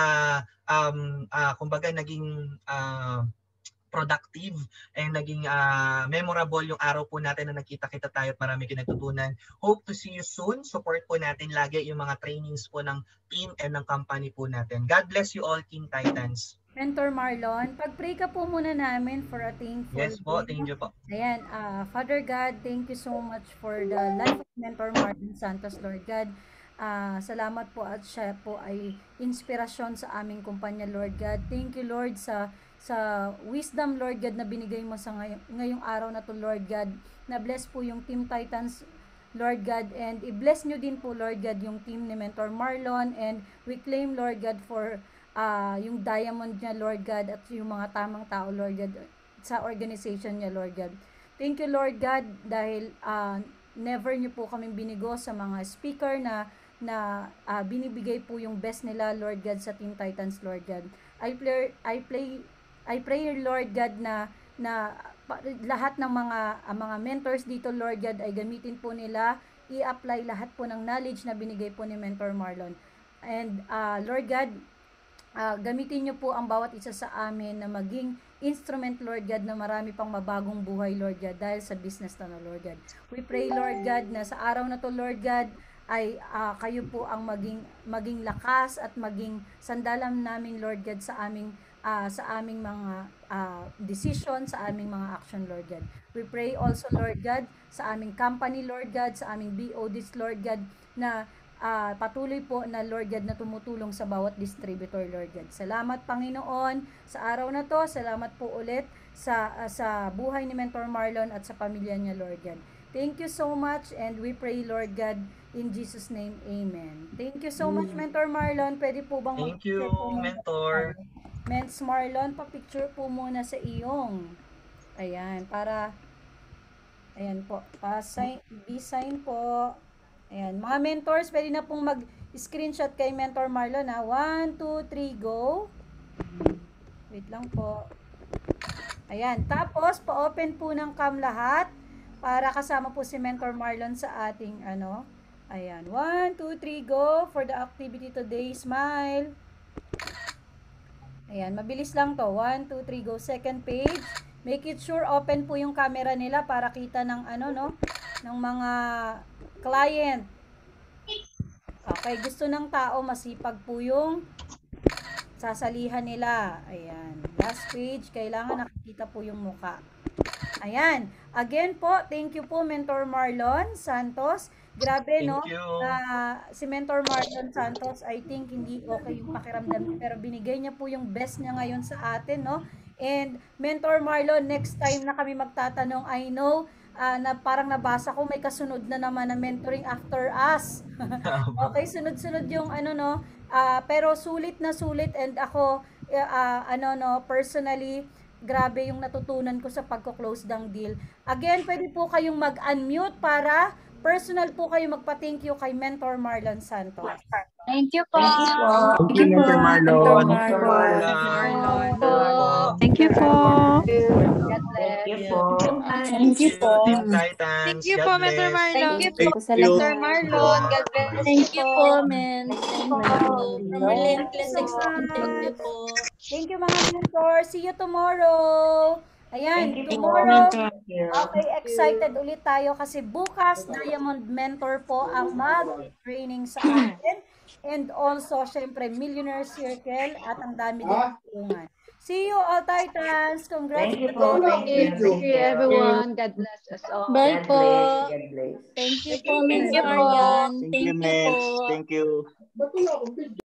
kumbaga naging productive and naging memorable yung araw po natin na nagkita-kita tayo at marami kinatutunan. Hope to see you soon. Support po natin lagi yung mga trainings po ng team and ng company po natin. God bless you all, Team Titans. Mentor Marlon, pag-pray ka po muna namin for a thankful Yes po, day. thank you po. Ayan, Father God, thank you so much for the life of Mentor Marlon Santos, Lord God. Salamat po at siya po ay inspirasyon sa aming kumpanya, Lord God. Thank you, Lord, sa wisdom, Lord God, na binigay mo sa ngayong araw na to, Lord God. Na bless po yung Team Titans, Lord God, and i-bless nyo din po, Lord God, yung team ni Mentor Marlon, and we claim, Lord God, for yung diamond niya, Lord God, at yung mga tamang tao, Lord God, sa organization niya, Lord God. Thank you, Lord God, dahil never niyo po kaming binigo sa mga speaker na binibigay po yung best nila, Lord God, sa Team Titans, Lord God. I pray, Lord God, na lahat ng mga mentors dito, Lord God, ay gamitin po nila, i-apply lahat po ng knowledge na binigay po ni Mentor Marlon. And Lord God, gamitin niyo po ang bawat isa sa amin na maging instrument, Lord God, na marami pang mabagong buhay, Lord God, dahil sa business na, Lord God. We pray, Lord God, na sa araw na to, Lord God, ay kayo po ang maging lakas at maging sandalan namin, Lord God, sa aming mga decision, sa aming mga action, Lord God. We pray also, Lord God, sa aming company, Lord God, sa aming BODs, Lord God, na patuloy po na, Lord God, na tumutulong sa bawat distributor, Lord God. Salamat, Panginoon, sa araw na to. Salamat po ulit sa buhay ni Mentor Marlon at sa pamilya niya, Lord God. Thank you so much, and we pray, Lord God, in Jesus' name, Amen. Thank you so much, Mentor Marlon. Pwede po bang Thank you, mag-picture po muna? Mentor. Mens Marlon, pa-picture po muna sa iyong. Ayan, para, ayan po, B-sign po. Ayan, mga mentors, pwede na pong mag-screenshot kay Mentor Marlon, ha. 1, 2, 3, go. Wait lang po. Ayan, tapos, pa-open po ng cam lahat para kasama po si Mentor Marlon sa ating, ayan, 1, 2, 3, go for the activity today. Smile. Ayan, mabilis lang to. 1, 2, 3, go. Second page. Make it sure open po yung camera nila para kita ng ng mga client. Okay, gusto ng tao masipag po yung sasalihan nila. Ayan. Last page, kailangan nakikita po yung muka. Ayan. Again po, thank you po, Mentor Marlon Santos. Grabe, no? Thank you. Si Mentor Marlon Santos, I think hindi okay yung pakiramdam niya, pero binigay niya po yung best niya ngayon sa atin, no? And Mentor Marlon, next time na kami magtatanong, I know na parang nabasa ko may kasunod na naman na mentoring after us. Okay, sunod-sunod yung pero sulit na sulit, and ako personally, grabe yung natutunan ko sa pagko-close ng deal. Again, pwede po kayong mag-unmute para personal po kayo magpa-thank you kay Mentor Marlon Santos. Thank you po. Thank you, Mentor Marlon. Thank you po. God bless. Thank you po. Team Titans. Thank you po, Mentor Marlon. Thank you Thank po, you. Mentor Marlon. God bless. Thank you po, men. Thank you po. From Relentless Extreme. Thank you po. Thank you, mga mentor. See you tomorrow. Ayan, tomorrow. Okay, excited ulit tayo kasi bukas Diamond Mentor po ang mag-training sa atin. And also, syempre, Millionaire Circle at ang dami din tulungan. See you all, Titans. Congratulations. Thank you, everyone. God bless us all. Bye po. Thank you po, Miss Marian. Thank you po. Thank you.